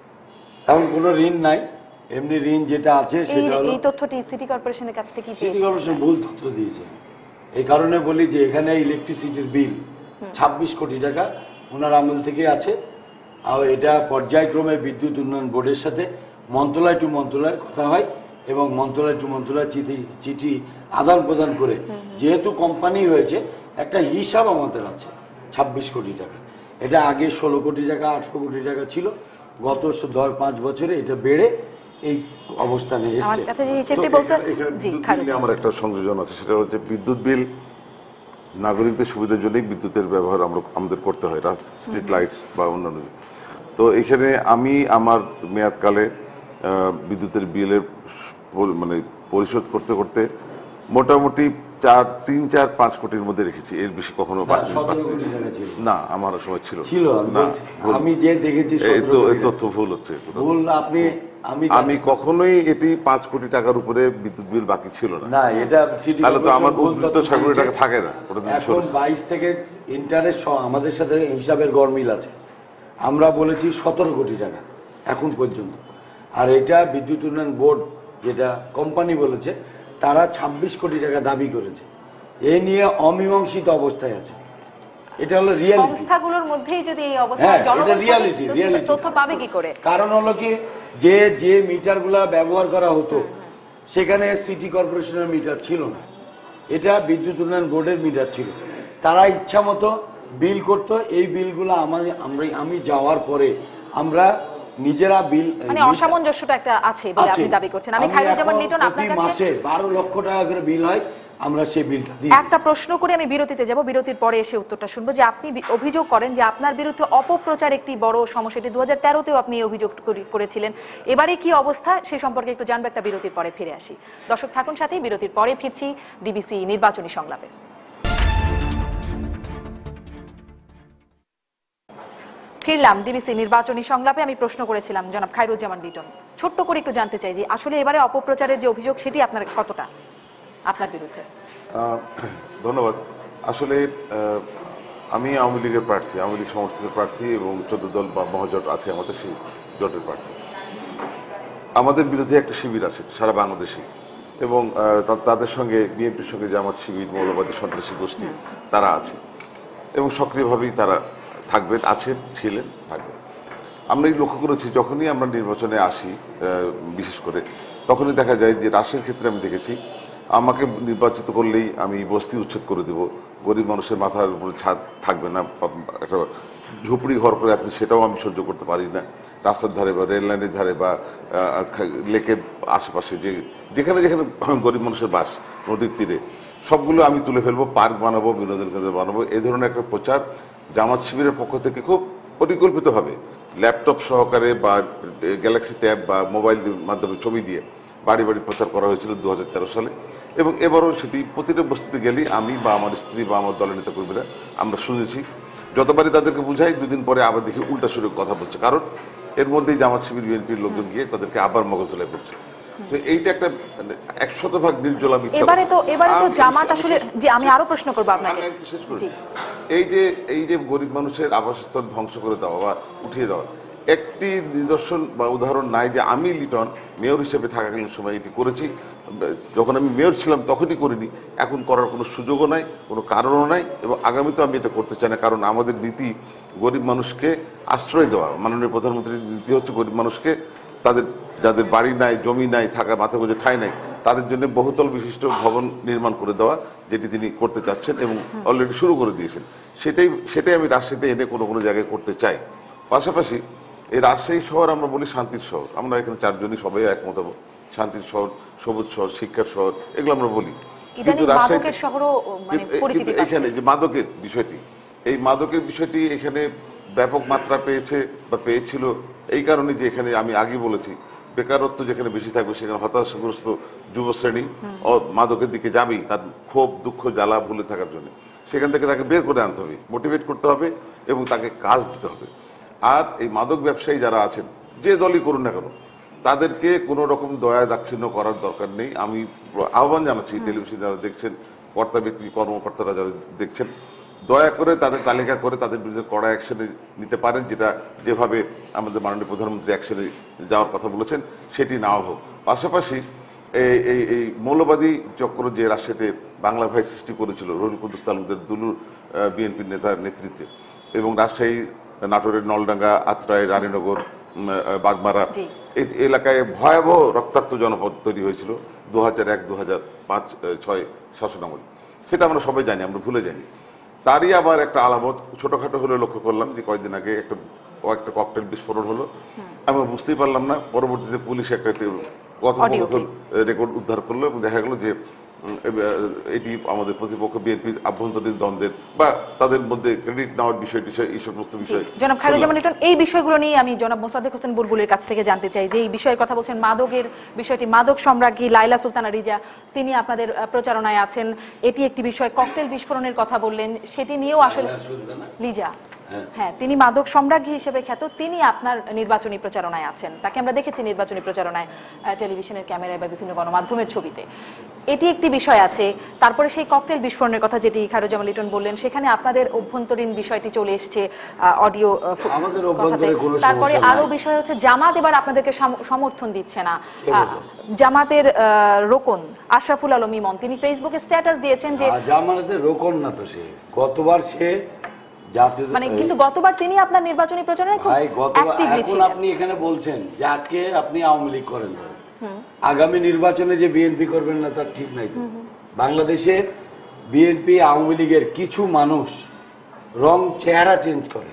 এখন কোনো ঋণ নাই, এমনি ঋণ যেটা আছে সেটা হলো, এই তথ্যটি সিটি কর্পোরেশনের কাছ থেকে সিটি কর্পোরেশন ভুল তথ্য দিয়েছে। এই কারণে বলি যে এখানে ইলেকট্রিসিটির বিল 26 কোটি টাকা ওনার আমল থেকে আছে। আর এটা পর্যায়ক্রমে বিদ্যুৎ উন্নয়ন বোর্ডের সাথে মন্ত্রণালয় টু মন্ত্রণালয় কথা হয় এবং মন্ত্রণালয় টু মন্ত্রণালয় চিঠি আদান প্রদান করে, যেহেতু কোম্পানি হয়েছে একটা হিসাব আমাদের আছে 26 কোটি টাকা। এটা আগে 16 কোটি টাকা 18 কোটি টাকা ছিল, গত 5 বছরে এটা বেড়ে এই অবস্থানে এসেছে। আমার একটা সংযোজন আছে, সেটা হচ্ছে বিদ্যুৎ বিল নাগরিকদের সুবিধার জন্যই বিদ্যুতের ব্যবহার আমাদের করতে হয়, স্ট্রিট লাইটস বা অন্যান্য। তো এখানে আমি আমার মেয়াদকালে বিদ্যুতের বিলের মানে পরিশোধ করতে করতে মোটামুটি 3-4-5 কোটির মধ্যে রেখেছি, এর বেশি কখনো না। আমার সময় ছিল আমি যে দেখেছি তথ্য ভুল হচ্ছে। ভুল আপনি আমি কখনোই এটি 5 কোটি টাকার উপরে বিদ্যুৎ বিল বাকি ছিল না। না, এটা সিটি তাহলে তো আমার কর্পোরেশন উদ্বৃত্ত 6 কোটি টাকা থাকে না। এখন 22 থেকে ইন্টারেস্ট আমাদের সাথে হিসাবের গরমিল আছে। আমরা বলেছি 17 কোটি টাকা এখন পর্যন্ত। আর এটা বিদ্যুৎ উন্নয়ন বোর্ড যেটা কোম্পানি বলেছে তারা 26 কোটি টাকা দাবি করেছে। এই নিয়ে অমীমাংসিত অবস্থায় আছে। এটা হলো রিয়ালিটি। সংস্থাগুলোর মধ্যেই যদি এই অবস্থা, জনগণ তথ্য পাবে কি করে? কারণ হলো কি, যে মিটারগুলো ব্যবহার করা হতো সেখানে সিটি কর্পোরেশনের মিটার ছিল না, এটা বিদ্যুৎ উন্নয়ন বোর্ডের মিটার ছিল। তারা ইচ্ছা মতো বিল করতো। এই বিলগুলো আমি যাওয়ার পরে আমরা নিজেরা বিল, মানে অসামঞ্জস্যটা একটা আছে বলে আপনি দাবি করছেন। আমি খায়রুজ্জামান লিটন, আপনার কাছে মাসে 12 লক্ষ টাকা করে বিল হয়, আমরা সেই বিলটা দিই। একটা প্রশ্ন করে আমি বিরতিতে যাব, বিরতির পরে এসে উত্তরটা শুনবো। যে আপনি অভিযোগ করেন যে আপনার বিরুদ্ধে অপপ্রচার একটি বড় সমস্যা, এটি 2013তেও আপনি এই অভিযোগ করেছিলেন। এবারে কি অবস্থা সে সম্পর্কে একটু জানবো, একটা বিরতির পরে ফিরে আসি। দর্শক থাকুন সাথে, বিরতির পরে ফিরছি ডিবিসি নির্বাচনী সংলাপে। ফিরলাম ডিবিসি নির্বাচনী সংলাপে। আমি প্রশ্ন করেছিলাম জনাব খায়রুজ্জামান লিটন, ছোট্ট করে একটু জানতে চাই যে আসলে এবারে অপপ্রচারের যে অভিযোগ সেটি আপনার কতটা আপনার বিরুদ্ধে? ধন্যবাদ। আসলে আমি আওয়ামী লীগের প্রার্থী, আওয়ামী লীগ সমর্থিত প্রার্থী এবং 14 দল বা মহাজোট আছে আমাদের, সেই জোটের প্রার্থী। আমাদের বিরুদ্ধে একটা শিবির আছে সারা বাংলাদেশে, এবং তাদের সঙ্গে বিএনপির সঙ্গে জামাত শিবির, মৌলবাদী সন্ত্রাসী গোষ্ঠী তারা আছে, এবং সক্রিয়ভাবেই তারা থাকবেন, আছেন, ছিলেন, থাকবেন। আমরা লক্ষ্য করেছি যখনই আমরা নির্বাচনে আসি, বিশেষ করে তখনই দেখা যায় যে রাষ্ট্রের ক্ষেত্রে আমি দেখেছি আমাকে নির্বাচিত করলেই আমি বস্তি উচ্ছেদ করে দেব, গরিব মানুষের মাথার উপরে ছাদ থাকবে না, একটা ঝুপড়ি ঘর করে আছে সেটাও আমি সহ্য করতে পারি না। রাস্তার ধারে বা রেল লাইনের ধারে বা লেকের আশেপাশে যেখানে যেখানে গরিব মানুষের বাস, নদীর তীরে, সবগুলো আমি তুলে ফেলবো, পার্ক বানাবো, বিনোদন কেন্দ্র বানাবো। এই ধরনের একটা প্রচার জামাত শিবিরের পক্ষ থেকে খুব পরিকল্পিতভাবে ল্যাপটপ সহকারে বা গ্যালাক্সি ট্যাব বা মোবাইল মাধ্যমে ছবি দিয়ে বাড়ি বাড়ি প্রচার করা হয়েছিল 2013 সালে। এবং এবারও সেটি প্রতিটা বস্তিতে গেলেই আমি বা আমার স্ত্রী বা আমার দলের নেতা কর্মীরা আমরা শুনেছি। যতবারই তাদেরকে বুঝাই, 2 দিন পরে আবার দেখি উল্টা সুরে কথা বলছে, কারণ এর মধ্যেই জামাত শিবির বিএনপির লোকজন গিয়ে তাদেরকে আবার মগজধলাই করছে। তো এইটা একটা 100% নির্জলা মিথ্যা। এবারে তো জামাত আসলে, জি আমি আরো প্রশ্ন করব আপনাকে। এই যে গরিব মানুষের আবাসস্থল ধ্বংস করে দেওয়া বা উঠিয়ে দেওয়া, একটি নিদর্শন বা উদাহরণ নাই যে আমি লিটন মেয়র হিসেবে থাকাকালীন সময় এটি করেছি। যখন আমি মেয়র ছিলাম তখনই করিনি, এখন করার কোনো সুযোগও নাই, কোনো কারণও নাই, এবং আগামীতেও আমি এটা করতে চাই না। কারণ আমাদের নীতি গরিব মানুষকে আশ্রয় দেওয়া। মাননীয় প্রধানমন্ত্রীর নীতি হচ্ছে গরিব মানুষকে, যাদের বাড়ি নাই, জমি নাই, থাকা মাথা গোজে ঠাঁই নাই, তাদের জন্য বহুতল বিশিষ্ট ভবন নির্মাণ করে দেওয়া, যেটি তিনি করতে চাচ্ছেন এবং অলরেডি শুরু করে দিয়েছেন। সেটাই আমি রাজশাহীতে এনে কোনো জায়গায় করতে চাই। পাশাপাশি এই রাজশাহী শহর আমরা বলি শান্তির শহর, আমরা এখানে 4 জনই সবাই একমত হবো, শান্তির শহর, সবুজ শহর, শিক্ষার শহর, এগুলো আমরা বলি। কিন্তু রাজশাহী এখানে যে মাদকের বিষয়টি, এই মাদকের বিষয়টি এখানে ব্যাপক মাত্রা পেয়েছে বা পেয়েছিল এই কারণে যে এখানে আমি আগে বলেছি বেকারত্ব যেখানে বেশি থাকবে সেখানে হতাশাগ্রস্ত যুবশ্রেণী মাদকের দিকে যাবেই, তার ক্ষোভ, দুঃখ, জ্বালা ভুলে থাকার জন্য। সেখান থেকে তাকে বের করে আনতে হবে, মোটিভেট করতে হবে এবং তাকে কাজ দিতে হবে। আর এই মাদক ব্যবসায়ী যারা আছেন, যে দলই করুন না কেন, তাদেরকে কোনো রকম দয়া দাক্ষিণ্য করার দরকার নেই। আমি আহ্বান জানাচ্ছি টেলিভিশন যারা দেখছেন, কর্তা ব্যক্তি, কর্মকর্তারা যারা দেখছেন, দয়া করে তাদের তালিকা করে তাদের বিরুদ্ধে কড়া অ্যাকশনে নিতে পারেন, যেভাবে আমাদের মাননীয় প্রধানমন্ত্রী অ্যাকশনে যাওয়ার কথা বলেছেন সেটি নাও হোক। পাশাপাশি এই মৌলবাদী চক্র যে রাজশাহীতে বাংলা ভাই সৃষ্টি করেছিল রুহুল কুদ্দুস তালুকদার দুলুর বিএনপির নেতার নেতৃত্বে, এবং রাজশাহী, নাটোরের নলডাঙ্গা, আত্রাই, রানীনগর, বাগমারা এই এলাকায় ভয়াবহ রক্তাক্ত জনপদ তৈরি হয়েছিল 2001, 2005-06 শাসনামলে। সেটা আমরা সবাই জানি, আমরা ভুলে যাইনি। তারই আবার একটা আলামত ছোটখাটো হলে লক্ষ্য করলাম যে কয়েকদিন আগে একটা ককটেল বিস্ফোরণ হলো। আমি বুঝতেই পারলাম না, পরবর্তীতে পুলিশ একটা কথোপকথন রেকর্ড উদ্ধার করলো এবং দেখা গেল যে এটি আমাদের প্রতিপক্ষ বিএনপির আভ্যন্তরীণ দ্বন্দ্বের বা তাদের মধ্যে ক্রেডিট নেওয়ার বিষয়টি, এই সমস্ত বিষয়। জনাব খায়রুজ্জামান লিটন, এই বিষয়গুলো নিয়ে আমি জনাব মোসাদ্দেক হোসেন বুলবুলের কাছ থেকে জানতে চাই যে এই বিষয়ের কথা বলছেন, মাদকের বিষয়টি, মাদক সম্রাজ্ঞী লাইলা সুলতানা রিজা, তিনি আপনাদের প্রচারণায় আছেন, এটি একটি বিষয়। ককটেল বিস্ফোরণের কথা বললেন, সেটি নিয়েও আসলে লিজা হ্যাঁ, তিনি মাদক সম্রাজ্ঞী হিসেবে খ্যাত, তিনি আপনার নির্বাচনী প্রচারণায় আছেন, তাকে আমরা দেখেছি নির্বাচনী প্রচারণায় টেলিভিশনের ক্যামেরায় বা বিভিন্ন গণমাধ্যমের ছবিতে। এটি একটি বিষয় আছে। তারপরে সেই ককটেল বিস্ফোরণের কথা যেটি খায়রুজ্জামান লিটন বললেন, সেখানে আপনাদের অভ্যন্তরীণ বিষয়টি চলে এসছে অডিও কথাতে। তারপরে আরো বিষয় হচ্ছে জামাত এবার আপনাদেরকে সমর্থন দিচ্ছে না। জামাতের রোকন আশরাফুল আলম ইমন তিনি ফেসবুকে স্ট্যাটাস দিয়েছেন যে জামাতের রোকন না তো সে, গতবার সে মানে কিন্তু গতবার তিনি আপনার নির্বাচনী প্রচারণায় খুব অ্যাক্টিভলি ছিলেন। আপনি এখানে বলছেন যে আজকে আপনি আওয়ামী লীগ করেন, আগামী নির্বাচনে যে বিএনপি করবেন না তার ঠিক নাই তো। বাংলাদেশে বিএনপি আওয়ামী লীগের কিছু মানুষ রং চেহারা চেঞ্জ করে,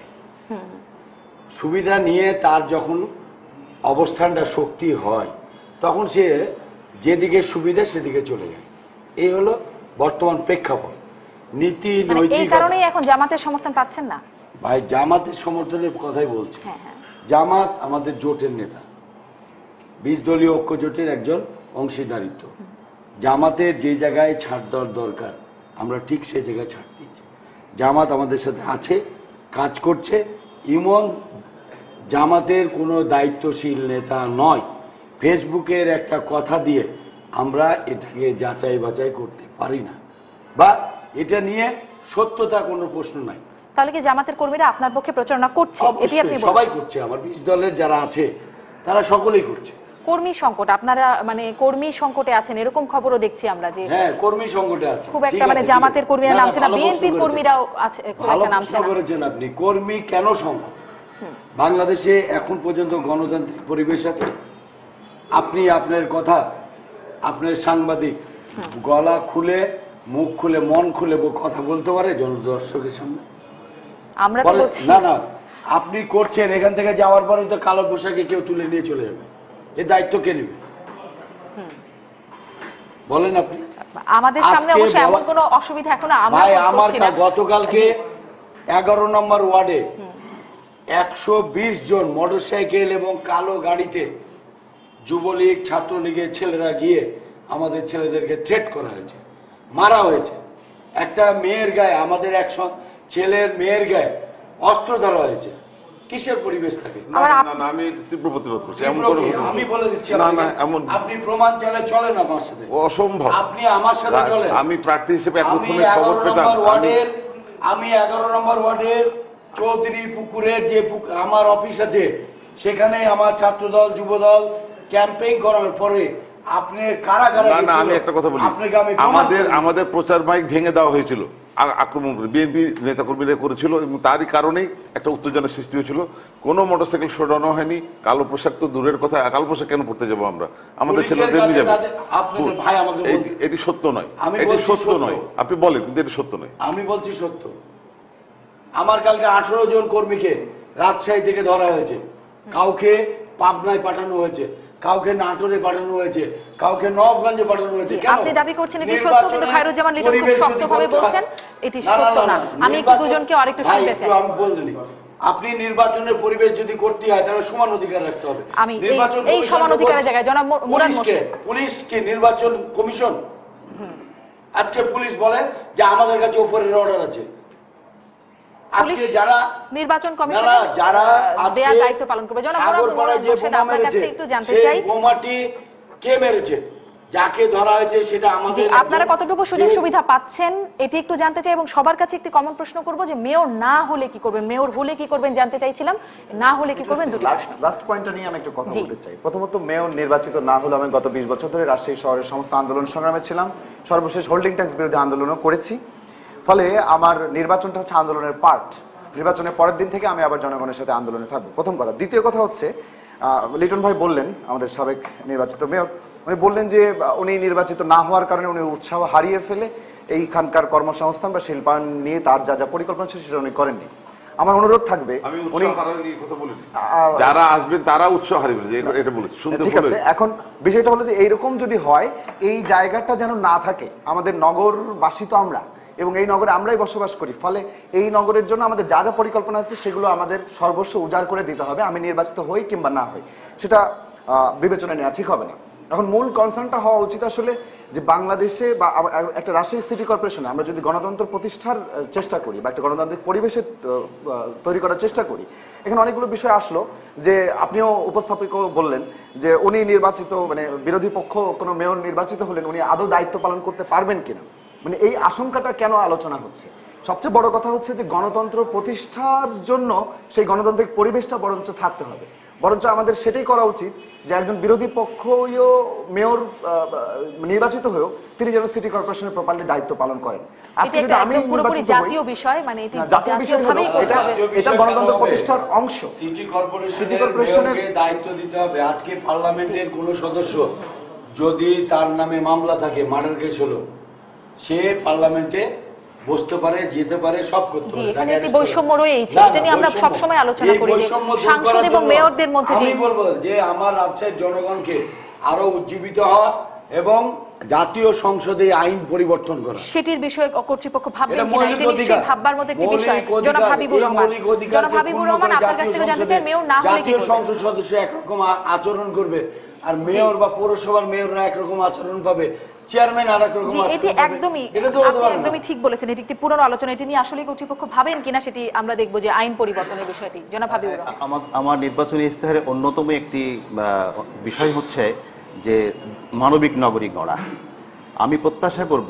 সুবিধা নিয়ে তার যখন অবস্থানটা শক্তি হয় তখন সে যেদিকে সুবিধা সেদিকে চলে যায়। এই হলো বর্তমান প্রেক্ষাপট। নীতি নৈতিক এই কারণেই এখন জামাতের সমর্থন পাচ্ছেন না। ভাই জামাতের সমর্থনের কথাই বলছি। জামাত আমাদের জোটের নেতা, 20 দলীয় ঐক্য জোটের একজন অংশীদারিত্ব। জামাতের যে জায়গায় ছাড় দেওয়ার দরকার আমরা ঠিক সেই জায়গায় ছাড় দিয়েছি। জামাত আমাদের সাথে আছে, কাজ করছে। ইমন জামাতের কোনো দায়িত্বশীল নেতা নয়। ফেসবুকের একটা কথা দিয়ে আমরা এটাকে যাচাই বাছাই করতে পারি না, বা এটা নিয়ে সত্যতা কোনো প্রশ্ন নাই। তাহলে কি জামাতের কর্মীরা আপনার পক্ষে প্রচারণা করছে? এটি আপনি বলছেন সবাই করছে, আমার 20 দলের যারা আছে তারা সকলেই করছে। কর্মী সংকট, আপনারা মানে কর্মী সংকটে আছেন এরকম খবরও দেখছি আমরা যে হ্যাঁ কর্মী সংকটে আছে। খুব একটা মানে জামাতের কর্মীরা নামছে না, বিএনপির কর্মীরাও আছে, খুব একটা নামছে না। ভালো করেছেন আপনি। কর্মী কেন সংকট? বাংলাদেশে এখন পর্যন্ত গণতান্ত্রিক পরিবেশ আছে? আপনি আপনার কথা, আপনার সাংবাদিক গলা খুলে মুখ খুলে মন খুলে কথা বলতে পারে জনদর্শকের সামনে? আমরা তো বলছি না না, আপনি করছেন, এখান থেকে যাওয়ার পরে তো কালো পোশাকে কেউ তুলে নিয়ে চলে যাবে, এর দায়িত্ব কে নেবে বলেন আপনি? আমাদের সামনে অবশ্য এমন কোনো অসুবিধা এখন আমরা করছি না। গতকালকে 11 নম্বর ওয়ার্ডে 120 জন মোটরসাইকেল এবং কালো গাড়িতে যুবলীগ ছাত্রলীগের ছেলেরা গিয়ে আমাদের ছেলেদেরকে থ্রেট করা হয়েছে, মারা হয়েছে। একটা মেয়ের গায়ে, আমাদের এক ছেলের মেয়ের গায়ে অস্ত্র ধরা হয়েছে। কিসের পরিবেশ থাকে? আমি তীব্র প্রতিবাদ করছি। আমি বলে দিচ্ছি, আপনি প্রমাণ চাইলে চলেন আমার সাথে। অসম্ভব। আপনি আমার সাথে চলেন। আমি প্রার্থী হিসেবে আমি 11 নম্বর ওয়ার্ডের চৌধুরী পুকুরের যে আমার অফিস আছে, সেখানে আমার ছাত্রদল যুবদল ক্যাম্পেইন করার পরে আপনি কারা কারা? না, আমি একটা কথা বলি, আমাদের প্রচার মাইক ভেঙে দেওয়া হয়েছিল আক্রমণ করে, বিএনপি নেতাকর্মীরা করেছিল এবং তারই কারণেই একটা উত্তেজনার সৃষ্টি হয়েছিল। কোনো মোটরসাইকেল শোডানো হয়নি। কালো পোশাক তো দূরের কথা, কালো পোশাক কেন পড়তে যাবো আমরা? আমাদের ছেলেদের নিয়ে যাবো। এটি সত্য নয়, এটি সত্য নয়। আপনি বলেন, কিন্তু এটি সত্য নয়। আমি বলছি সত্য। আমার কালকে 18 জন কর্মীকে রাজশাহী থেকে ধরা হয়েছে, কাউকে পাবনায় পাঠানো হয়েছে, কাউকে নাটোরে পাঠানো হয়েছে, কাউকে নবাবগঞ্জে পাঠানো হয়েছে। আপনি দাবি করছেন এটি সত্য, কিন্তু খায়রুজ্জামান লিটন খুব শক্তভাবে বলছেন এটি সত্য না। আমি একটু দুজনকে আরেকটু শুনতে চাই। আমি বলনি, আপনি নির্বাচনের পরিবেশ যদি করতে হয় তাহলে সমান অধিকার রাখতে হবে। আমি এই সমান অধিকারের জায়গায় জনাব মুরাদ মোর্শেদ, পুলিশ কি নির্বাচন কমিশন? আজকে পুলিশ বলে যে আমাদের কাছে উপরের অর্ডার আছে। আজকে যারা নির্বাচন কমিশনের যারা দেয়া দায়িত্ব পালন করবে, জনাব মুরাদ মোর্শেদ আপনার কাছে একটু জানতে চাই, বোমাটি কে মেরেছে, যাকে ধরা হয়েছে সেটা আমাদের। আপনারা কতটুকু সুযোগ সুবিধা পাচ্ছেন এটি একটু জানতে চাই, এবং সবার কাছে একটি কমন প্রশ্ন করব যে মেয়র না হলে কি করবেন, মেয়র হলে কি করবেন জানতে চাইছিলাম, না হলে কি করবেন দুটি প্রশ্ন। লাস্ট পয়েন্টটা নিয়ে আমি একটু কথা বলতে চাই। প্রথমত, মেয়র নির্বাচিত না হলে আমি গত 20 বছর ধরে রাজশাহী শহরের সমস্ত আন্দোলন সংগ্রামে ছিলাম, সর্বশেষ হোল্ডিং ট্যাক্স বিরোধী আন্দোলনও করেছি। ফলে আমার নির্বাচনটা হচ্ছে আন্দোলনের পার্ট। নির্বাচনের পরের দিন থেকে আমি আবার জনগণের সাথে আন্দোলনে থাকবো, প্রথম কথা। দ্বিতীয় কথা হচ্ছে, লিটন ভাই বললেন, আমাদের সাবেক নির্বাচিত মেয়র, উনি বললেন যে উনি নির্বাচিত না হওয়ার কারণে উনি উৎসাহ হারিয়ে ফেলে এইখানকার কর্মসংস্থান বা শিল্পায়ন নিয়ে তার যা যা পরিকল্পনা ছিল সেটা উনি করেননি। আমার অনুরোধ থাকবে, যারা আসবেন তারা উৎসাহ হারিয়ে এটা বলেছে। ঠিক আছে, এখন বিষয়টা হলো যে এইরকম যদি হয়, এই জায়গাটা যেন না থাকে। আমাদের নগরবাসী তো আমরা, এবং এই নগরে আমরাই বসবাস করি। ফলে এই নগরের জন্য আমাদের যা যা পরিকল্পনা আছে সেগুলো আমাদের সর্বস্ব উজাড় করে দিতে হবে। আমি নির্বাচিত হই কিংবা না হই, সেটা বিবেচনায় নেওয়া ঠিক হবে না। এখন মূল কনসার্নটা হওয়া উচিত আসলে যে বাংলাদেশে বা একটা রাজশাহী সিটি কর্পোরেশনে আমরা যদি গণতন্ত্র প্রতিষ্ঠার চেষ্টা করি বা একটা গণতান্ত্রিক পরিবেশে তৈরি করার চেষ্টা করি, এখানে অনেকগুলো বিষয় আসলো যে আপনিও উপস্থাপকও বললেন যে উনি নির্বাচিত মানে বিরোধী পক্ষ কোনো মেয়র নির্বাচিত হলেন উনি আদৌ দায়িত্ব পালন করতে পারবেন কিনা, মানে এই আশঙ্কাটা কেন আলোচনা হচ্ছে। সবচেয়ে বড় কথা হচ্ছে যে গণতন্ত্র প্রতিষ্ঠার জন্য সেই গণতান্ত্রিক পরিবেশটা বরঞ্চ থাকতে হবে, বরঞ্চ আমাদের সেটাই করা উচিত যে একজন বিরোধী পক্ষীয় মেয়র নির্বাচিত হয়েও তিনি যেন সিটি কর্পোরেশনের প্রপারলি দায়িত্ব পালন করেন। আজকে যদি আমি নির্বাচিত হই, জাতীয় বিষয়, মানে এটি জাতীয় বিষয় হলো এটা গণতন্ত্র প্রতিষ্ঠার অংশ। সিটি কর্পোরেশনের দায়িত্ব দিতে হবে। আজকে পার্লামেন্টের কোন সদস্য যদি তার নামে মামলা থাকে, মার্ডার কেস হলো, সে পার্লামেন্টে বসতে পারে, যেতে পারে, সব করতে পারে। এখানে একটি বৈষম্য রয়েছে, এটা নিয়ে আমরা সব সময় আলোচনা করি যে সাংসদ এবং মেয়রদের মধ্যে যে আমি বলবো যে আমার রাজ্যের জনগণকে আরো উজ্জীবিত হওয়া এবং জাতীয় সংসদে আইন পরিবর্তন করা, সেটির বিষয়ে কর্তৃপক্ষ ভাববেন কিনা, এটা নিশ্চয়ই ভাববার মতো একটি বিষয়। জনাব হাবিবুর রহমান আপনার কাছ থেকে জানতে চাই, মেয়র না হলে জাতীয় সংসদ সদস্য একরকম আচরণ করবে আর মেয়র বা পৌরসভার মেয়ররা একরকম আচরণ পাবে, চেয়ারম্যান আর একরকম আচরণ পাবে। এটি একদমই ঠিক বলেছেন, এটি একটি পুরনো আলোচনা, এটি নিয়ে আসলে কর্তৃপক্ষ ভাবেন কিনা সেটি আমরা দেখব যে আইন পরিবর্তনের বিষয়টি। জনাব হাবিবুর রহমান, আমার নির্বাচনী ইস্তেহারে অন্যতম একটি বিষয় হচ্ছে যে মানবিক নাগরিক গড়া। আমি প্রত্যাশা করব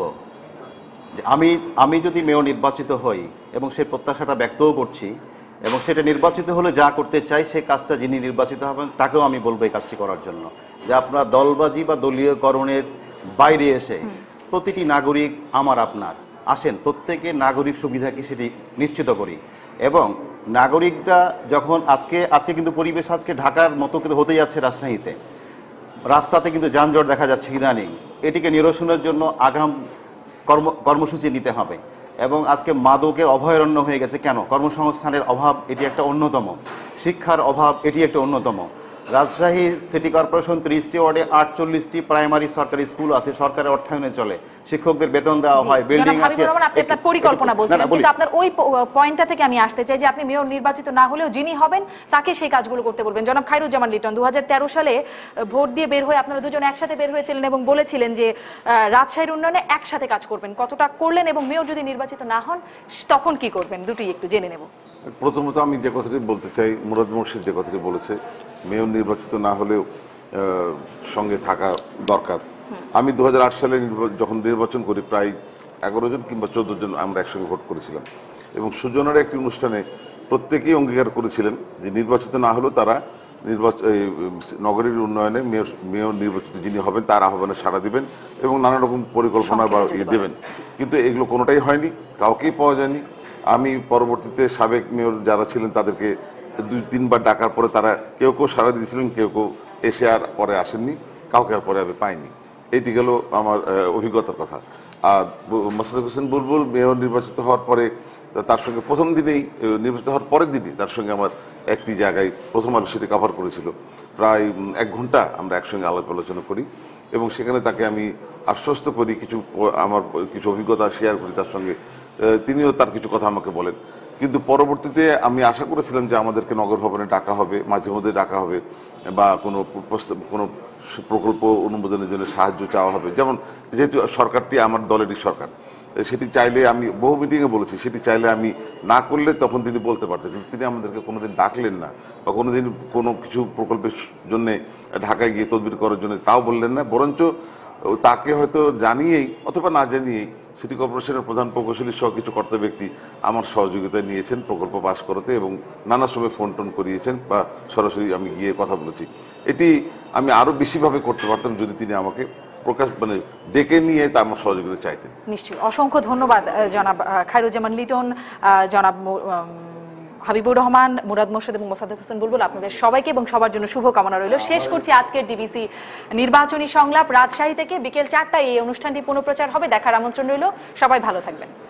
যে আমি যদি মেয়র নির্বাচিত হই এবং সেই প্রত্যাশাটা ব্যক্তও করছি, এবং সেটা নির্বাচিত হলে যা করতে চাই সেই কাজটা যিনি নির্বাচিত হবেন তাকেও আমি বলবো এই কাজটি করার জন্য, যে আপনার দলবাজি বা দলীয়করণের বাইরে এসে প্রতিটি নাগরিক আমার আপনার আসেন, প্রত্যেকে নাগরিক সুবিধাকে সেটি নিশ্চিত করি। এবং নাগরিকরা যখন আজকে কিন্তু পরিবেশ আজকে ঢাকার মতো কিন্তু হতে যাচ্ছে, রাজশাহীতে রাস্তাতে কিন্তু যানজট দেখা যাচ্ছে ইদানিং, এটিকে নিরসনের জন্য আগাম কর্মসূচি নিতে হবে। এবং আজকে মাদকের অভয়ারণ্য হয়ে গেছে কেন? কর্মসংস্থানের অভাব এটি একটা অন্যতম, শিক্ষার অভাব এটি একটা অন্যতম। রাজশাহী সিটি কর্পোরেশন 30টি ওয়ার্ডে 48টি প্রাইমারি সরকারি স্কুল আছে, সরকারের অর্থায়নে চলে, শিক্ষকদের বেতন দেওয়া হয়, বিল্ডিং আছে। আপনি আপনার পরিকল্পনা বলছেন, কিন্তু আপনার ওই পয়েন্টটা থেকে আমি আসতে চাই যে আপনি মেয়র নির্বাচিত না হলেও যিনি হবেন তাকে সেই কাজগুলো করতে বলবেন। জনাব খায়রুজ্জামান লিটন, 2013 সালে ভোট দিয়ে বের হয়ে আপনারা দুজন একসাথে বের হয়েছিলেন এবং বলেছিলেন যে রাজশাহীর উন্নয়নে একসাথে কাজ করবেন, কতটা করলেন এবং মেয়র যদি নির্বাচিত না হন তখন কি করবেন, দুটি একটু জেনে নেব। প্রথমত আমি যে কথাটি বলতে চাই, মুরাদ মুর্শিদ যে কথাটি বলেছে, মেয়র নির্বাচিত না হলেও সঙ্গে থাকা দরকার। আমি 2008 সালে যখন নির্বাচন করি প্রায় 11 জন কিংবা 14 জন আমরা একসঙ্গে ভোট করেছিলাম, এবং সুজনের একটি অনুষ্ঠানে প্রত্যেকেই অঙ্গীকার করেছিলেন যে নির্বাচিত না হলেও তারা নগরীর উন্নয়নে মেয়র নির্বাচিত যিনি হবেন তার আহ্বানে সাড়া দিবেন এবং নানা রকম পরিকল্পনা বা দেবেন। কিন্তু এগুলো কোনোটাই হয়নি, কাউকেই পাওয়া যায়নি। আমি পরবর্তীতে সাবেক মেয়র যারা ছিলেন তাদেরকে 2-3 বার ডাকার পরে তারা কেউ সাড়া দিয়েছিলেন, কেউ এসে আর পরে আসেননি, কাউকে আর পরে আমি পাইনি। এটি গেল আমার অভিজ্ঞতার কথা। আর মোসাদ্দেক হোসেন বুলবুল মেয়র নির্বাচিত হওয়ার পরে তার সঙ্গে প্রথম দিনেই, নির্বাচিত হওয়ার পরের দিনই তার সঙ্গে আমার একটি জায়গায় প্রথম আলো সেটি কভার করেছিল, প্রায় 1 ঘন্টা আমরা একসঙ্গে আলাপ আলোচনা করি এবং সেখানে তাকে আমি আশ্বস্ত করি, আমার কিছু অভিজ্ঞতা শেয়ার করি তার সঙ্গে, তিনিও তার কিছু কথা আমাকে বলেন। কিন্তু পরবর্তীতে আমি আশা করেছিলাম যে আমাদেরকে নগর ভবনে ডাকা হবে, মাঝে মধ্যে ডাকা হবে, বা কোনো প্রকল্প অনুমোদনের জন্য সাহায্য চাওয়া হবে। যেমন যেহেতু সরকারটি আমার দলেরই সরকার, সেটি চাইলে, আমি বহু মিটিংয়ে বলেছি, সেটি চাইলে আমি না করলে তখন তিনি বলতে পারতেন, তিনি আমাদেরকে কোনোদিন ডাকলেন না, বা কোনোদিন কোনো কিছু প্রকল্পের জন্য ঢাকায় গিয়ে তদবির করার জন্য তাও বললেন না, বরঞ্চ তাকে হয়তো জানিয়েই অথবা না জানিয়েই সিটি কর্পোরেশনের প্রধান প্রকৌশলী সহ কিছু কর্তা ব্যক্তি আমার সহযোগিতা নিয়েছেন প্রকল্প পাস করতে এবং নানা সময় ফোন টোন করিয়েছেন বা সরাসরি আমি গিয়ে কথা বলেছি। এটি আমি আরও বেশিভাবে করতে পারতাম যদি তিনি আমাকে ডেকে নিয়ে তা আমার সহযোগিতা চাইতেন। নিশ্চয়ই, অসংখ্য ধন্যবাদ জনাব খায়রুজ্জামান লিটন, জনাব হাবিবুর রহমান, মুরাদ মোর্শেদ এবং মোসাদ্দেক হোসেন বুলবুল, আপনাদের সবাইকে এবং সবার জন্য শুভকামনা রইল। শেষ করছি আজকের ডিবিসি নির্বাচনী সংলাপ রাজশাহী থেকে। বিকেল 4টায় এই অনুষ্ঠানটি পুনঃপ্রচার হবে, দেখার আমন্ত্রণ রইল। সবাই ভালো থাকবেন।